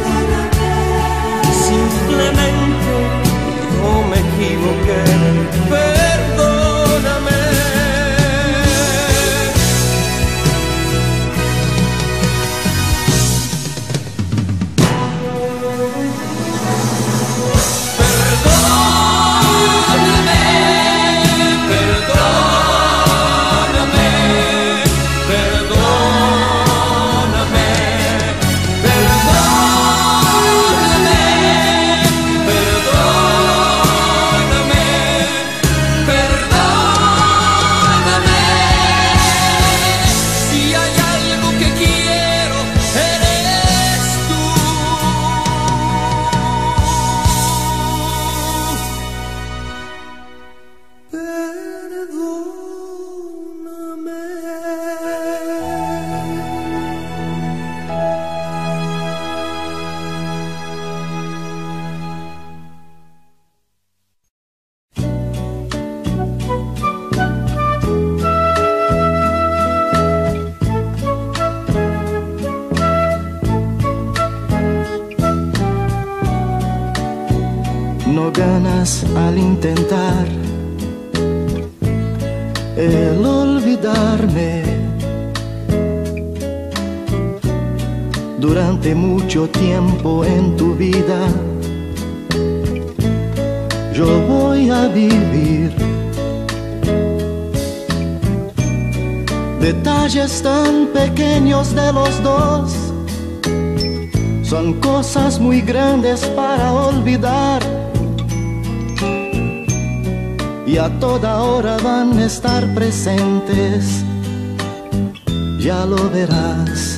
Simplemente no me equivoqué. Perdóname. No ganas al intentar el olvidarme. Durante mucho tiempo en tu vida yo voy a vivir detalles tan pequeños de los dos. Son cosas muy grandes para olvidar y a toda hora van a estar presentes, ya lo verás.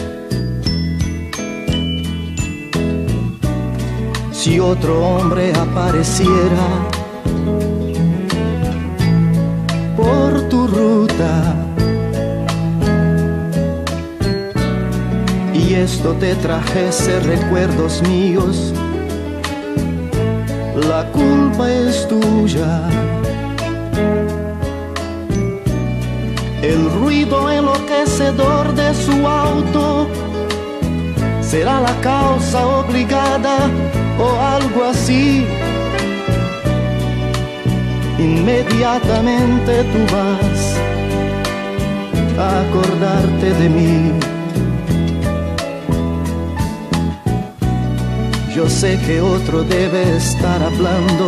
Si otro hombre apareciera por tu ruta y esto te trajese recuerdos míos, la culpa es tuya. El ruido enloquecedor de su auto será la causa obligada o algo así. Inmediatamente tú vas a acordarte de mí. Yo sé que otro debe estar hablando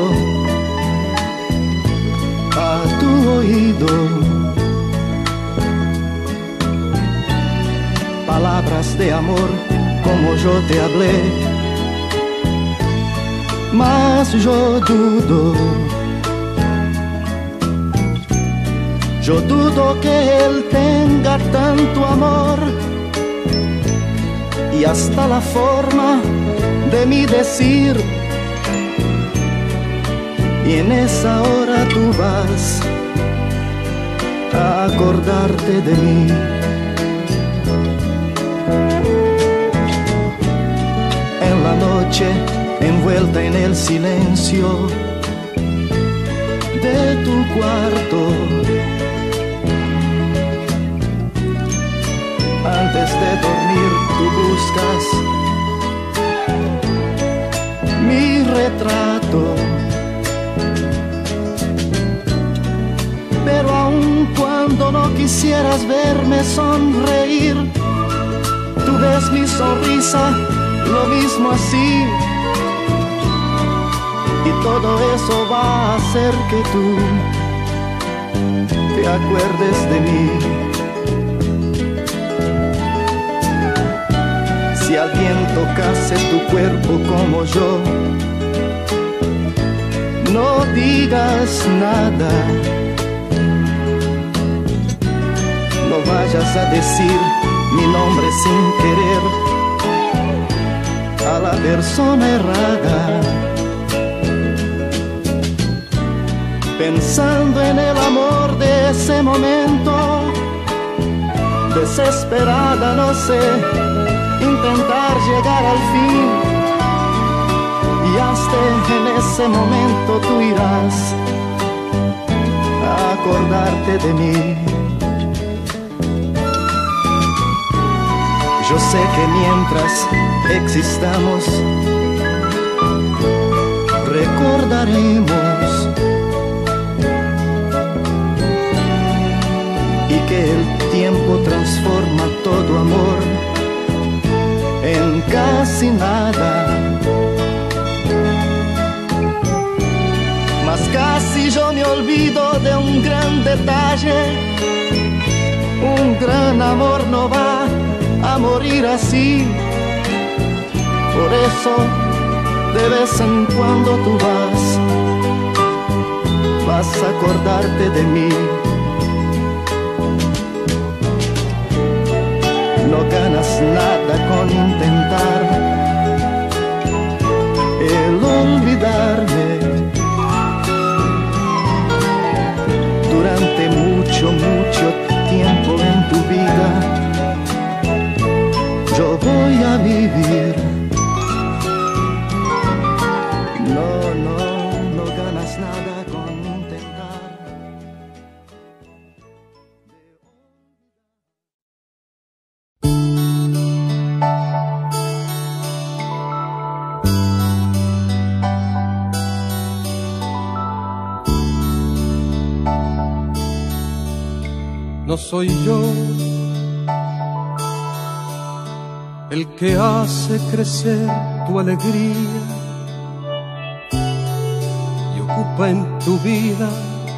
a tu oído palabras de amor como yo te hablé, mas yo dudo, yo dudo que él tenga tanto amor y hasta la forma de mi decir, y en esa hora tú vas a acordarte de mí. En la noche, envuelta en el silencio de tu cuarto. Antes de dormir tú buscas mi retrato, pero aun cuando no quisieras verme sonreír, tú ves mi sonrisa lo mismo así, y todo eso va a hacer que tú te acuerdes de mí. Si alguien tocase tu cuerpo como yo, no digas nada. No vayas a decir mi nombre sin querer a la persona errada. Pensando en el amor de ese momento, desesperada no sé, intentar llegar al fin, y hasta en ese momento tú irás a acordarte de mí. Yo sé que mientras existamos recordaremos, y que el tiempo transforma todo amor en casi nada. Mas casi yo me olvido de un gran detalle. Un gran amor no va a morir así. Por eso de vez en cuando tú vas, vas a acordarte de mí. No ganas nada con intentar el olvidarme. Durante mucho, mucho tiempo en tu vida yo voy a vivir. No, no, no ganas nada con intentar. No soy yo el que hace crecer tu alegría y ocupa en tu vida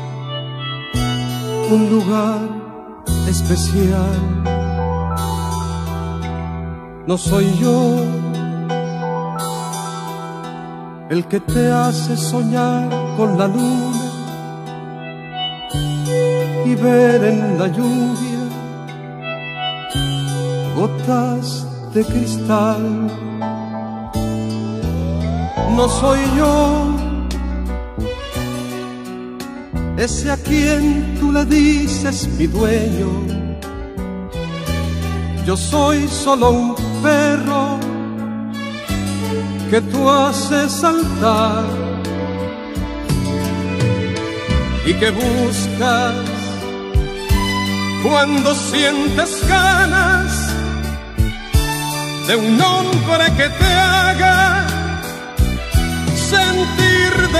un lugar especial. No soy yo el que te hace soñar con la luna y ver en la lluvia gotas de cristal. No soy yo ese a quien tú le dices mi dueño. Yo soy solo un perro que tú haces saltar y que buscas cuando sientes ganas de un hombre que te haga sentir de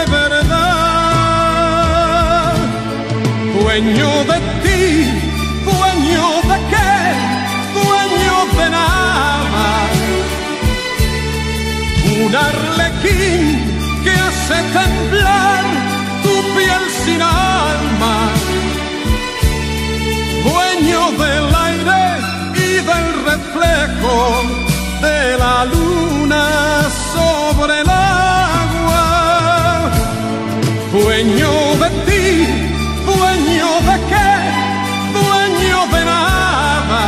verdad. Dueño de ti, dueño de qué, dueño de nada. Un arlequín que hace temblar tu piel sin alma. Dueño del aire y del reflejo de la luna sobre el agua. Dueño de ti, dueño de qué, dueño de nada.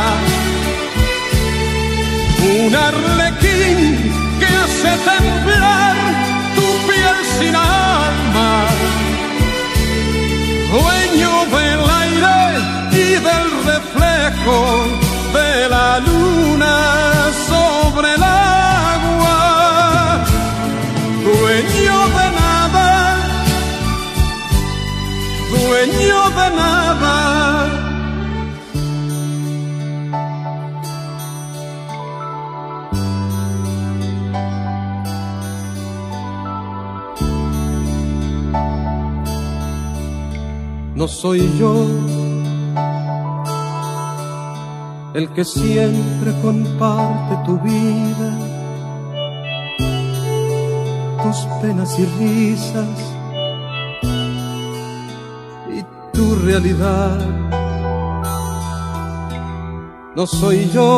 Un arlequín que hace temblar tu piel sin alma. Dueño del aire y del reflejo de la luna sobre el agua. Dueño de nada, dueño de nada. No soy yo el que siempre comparte tu vida, tus penas y risas y tu realidad. No soy yo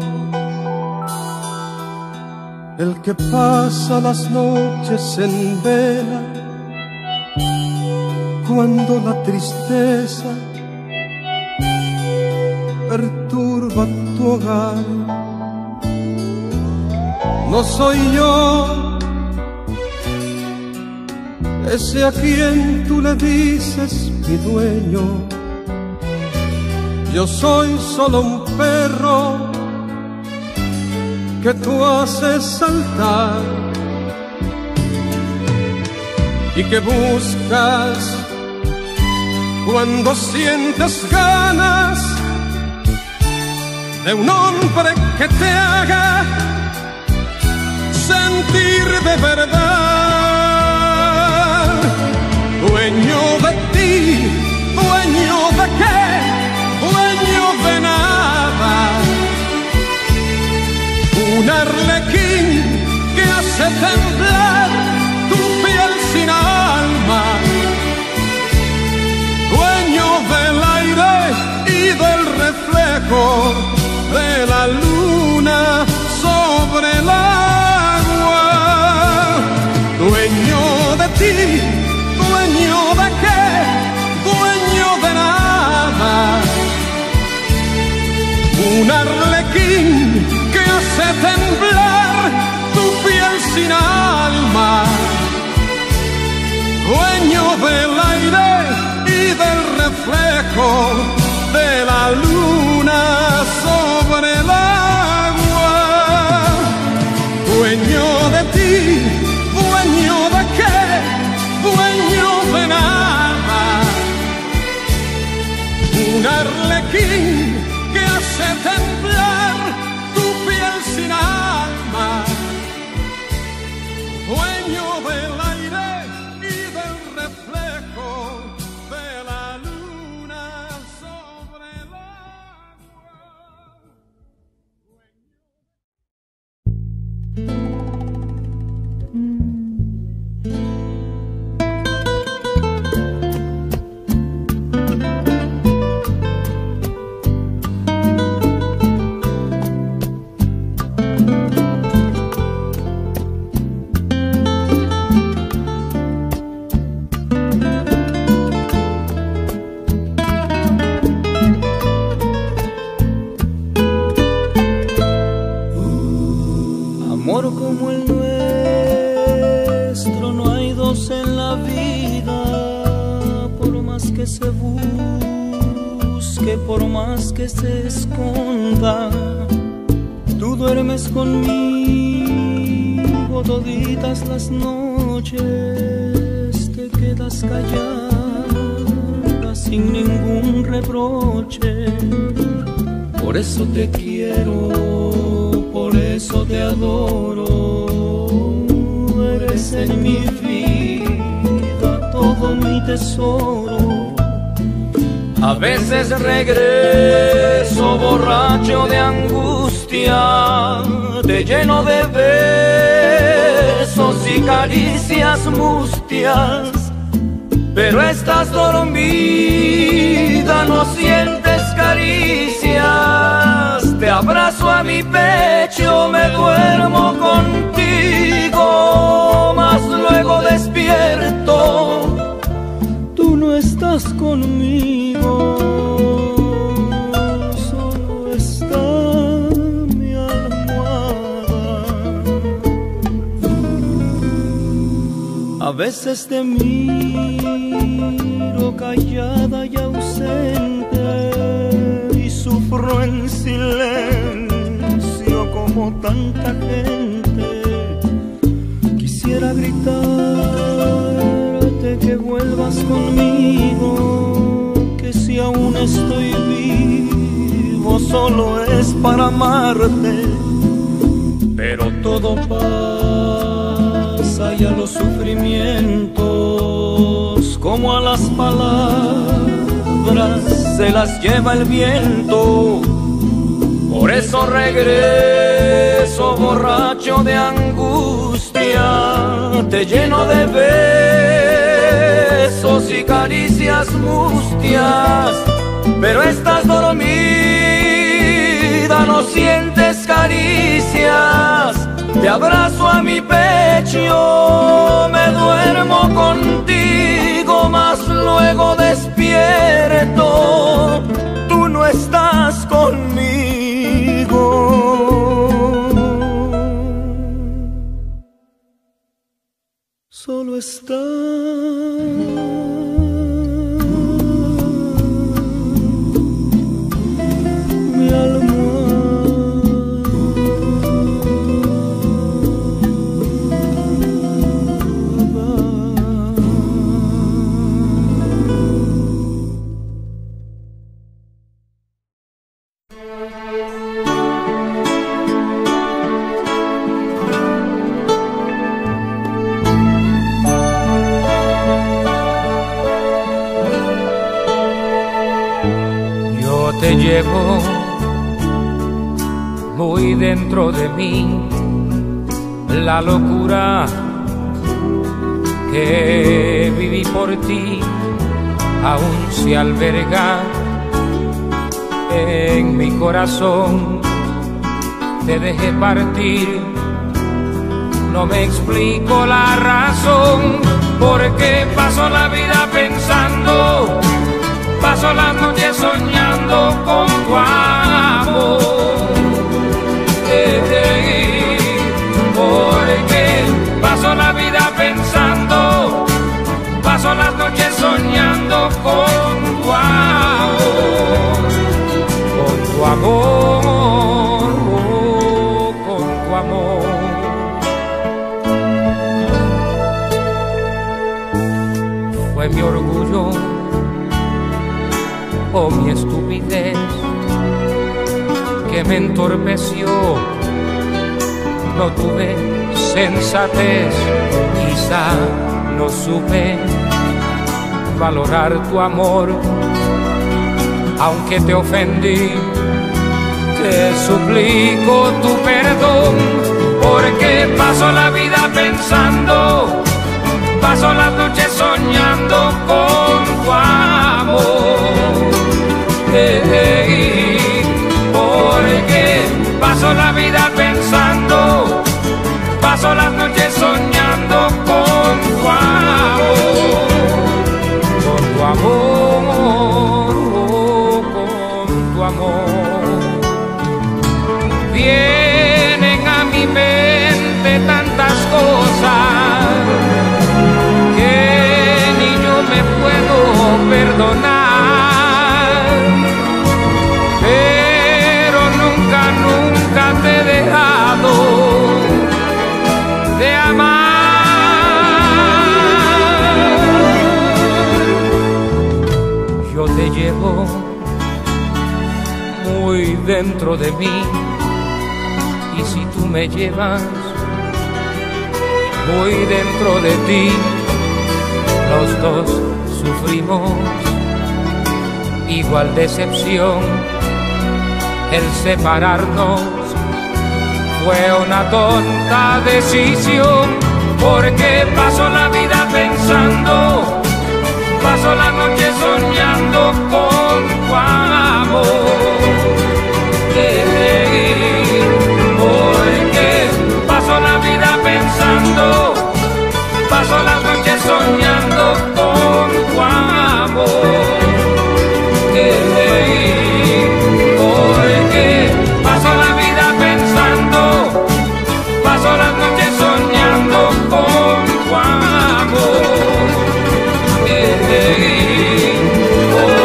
el que pasa las noches en vela cuando la tristeza perturba tu hogar. No soy yo ese a quien tú le dices mi dueño. Yo soy solo un perro que tú haces saltar y que buscas cuando sientes ganas de un hombre que te haga sentir de verdad. Dueño de ti, dueño de qué, dueño de nada. Un arlequín que hace temblar tu piel sin alma. Dueño del aire y del reflejo de la luna sobre el agua. Dueño de ti, dueño de qué, dueño de nada. Un arlequín que hace temblar tu piel sin alma. Dueño del aire y del reflejo de la luna sobre el agua. Dueño de ti, dueño de qué, dueño de nada. Un arlequín que hace temblar tu piel sin alma. Dueño del aire y del reflejo de la luna sobre el por más que se esconda, tú duermes conmigo toditas las noches, te quedas callada sin ningún reproche. Por eso te quiero, por eso te adoro, eres en mi vida todo mi tesoro. A veces regreso borracho de angustia, te lleno de besos y caricias mustias, pero estás dormida, no sientes caricias. Te abrazo a mi pecho, me duermo contigo, mas luego despierto, tú no estás conmigo, solo está mi almohada. A veces te miro callada y ausente y sufro en silencio como tanta gente. Quisiera gritarte que vuelvas conmigo, estoy vivo solo es para amarte, pero todo pasa y a los sufrimientos, como a las palabras, se las lleva el viento. Por eso regreso borracho de angustia, te lleno de besos y caricias mustias, pero estás dormida, no sientes caricias. Te abrazo a mi pecho, me duermo contigo, mas luego despierto, tú no estás conmigo. Solo está mi alma. Te llevo muy dentro de mí, la locura que viví por ti aún se alberga en mi corazón. Te dejé partir, no me explico la razón, porque paso la vida pensando, paso las noches soñando con tu amor. Eh, eh, porque paso la vida pensando, paso las noches soñando con tu amor, con tu amor, oh, con tu amor. Fue mi orgullo o mi estupidez que me entorpeció, no tuve sensatez, quizá no supe valorar tu amor, aunque te ofendí, te suplico tu perdón, porque paso la vida pensando, paso las noches soñando con tu amor. Eh, eh, porque paso la vida pensando, paso las noches soñando con tu amor, con tu amor, oh, con tu amor. Vienen a mi mente tantas cosas que ni yo me puedo perdonar. Te he dejado de amar. Yo te llevo muy dentro de mí, y si tú me llevas muy dentro de ti, los dos sufrimos igual decepción. El separarnos fue una tonta decisión, porque paso la vida pensando, paso la noche soñando con tu amor. Eh, porque paso la vida pensando, paso las noches soñando con tu amor. Eh, porque paso la vida pensando, paso las noches soñando con tu amor. Eh, eh, oh.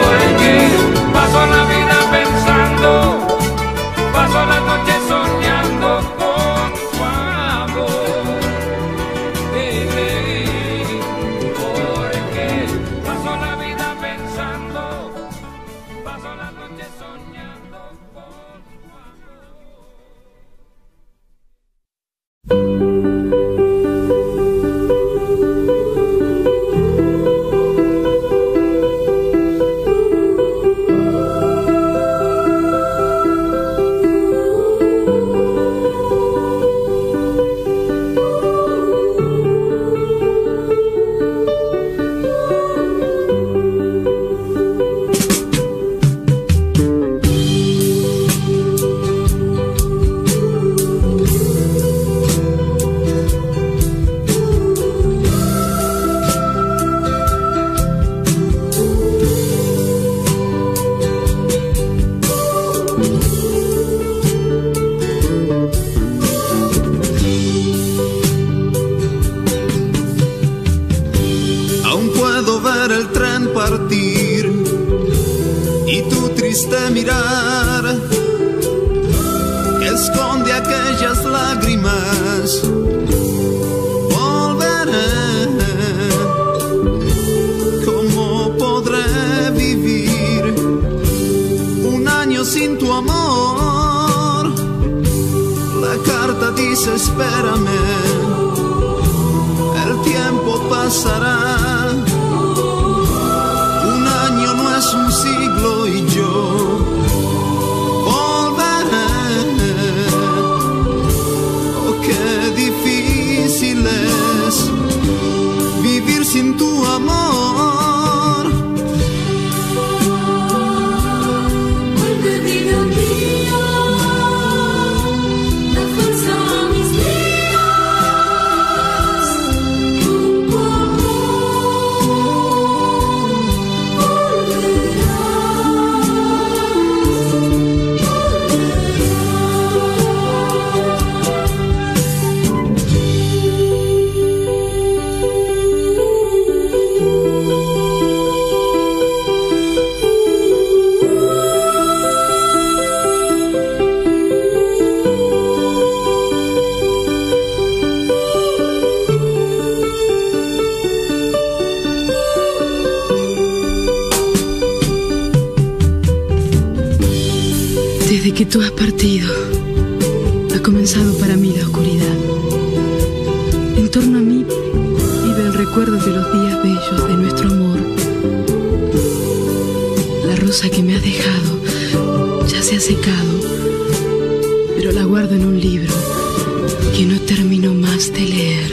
triste mirar que esconde aquellas lágrimas. Volveré, ¿cómo podré vivir un año sin tu amor? La carta dice espérame, el tiempo pasará. Un año no es un siglo y yo volveré. Oh, qué difícil es vivir sin tu amor. Vuelve, vida mía, da fuerza a mis días. Tu Desde que tú has partido, ha comenzado para mí la oscuridad. En torno a mí vive el recuerdo de los días bellos de nuestro amor. La rosa que me has dejado ya se ha secado, pero la guardo en un libro que no termino más de leer.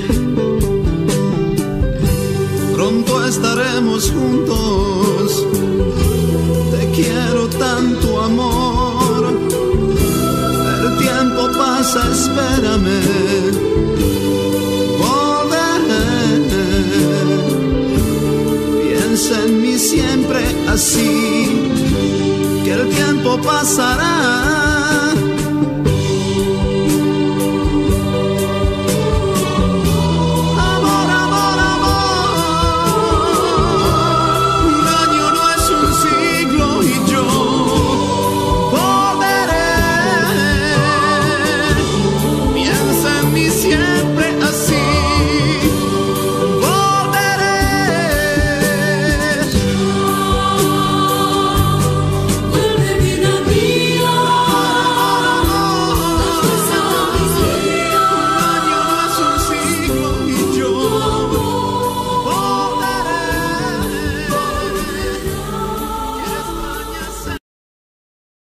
Pronto estaremos juntos, te quiero tanto amor. El tiempo pasa, espérame, volveré. Piensa en mí siempre así, que el tiempo pasará.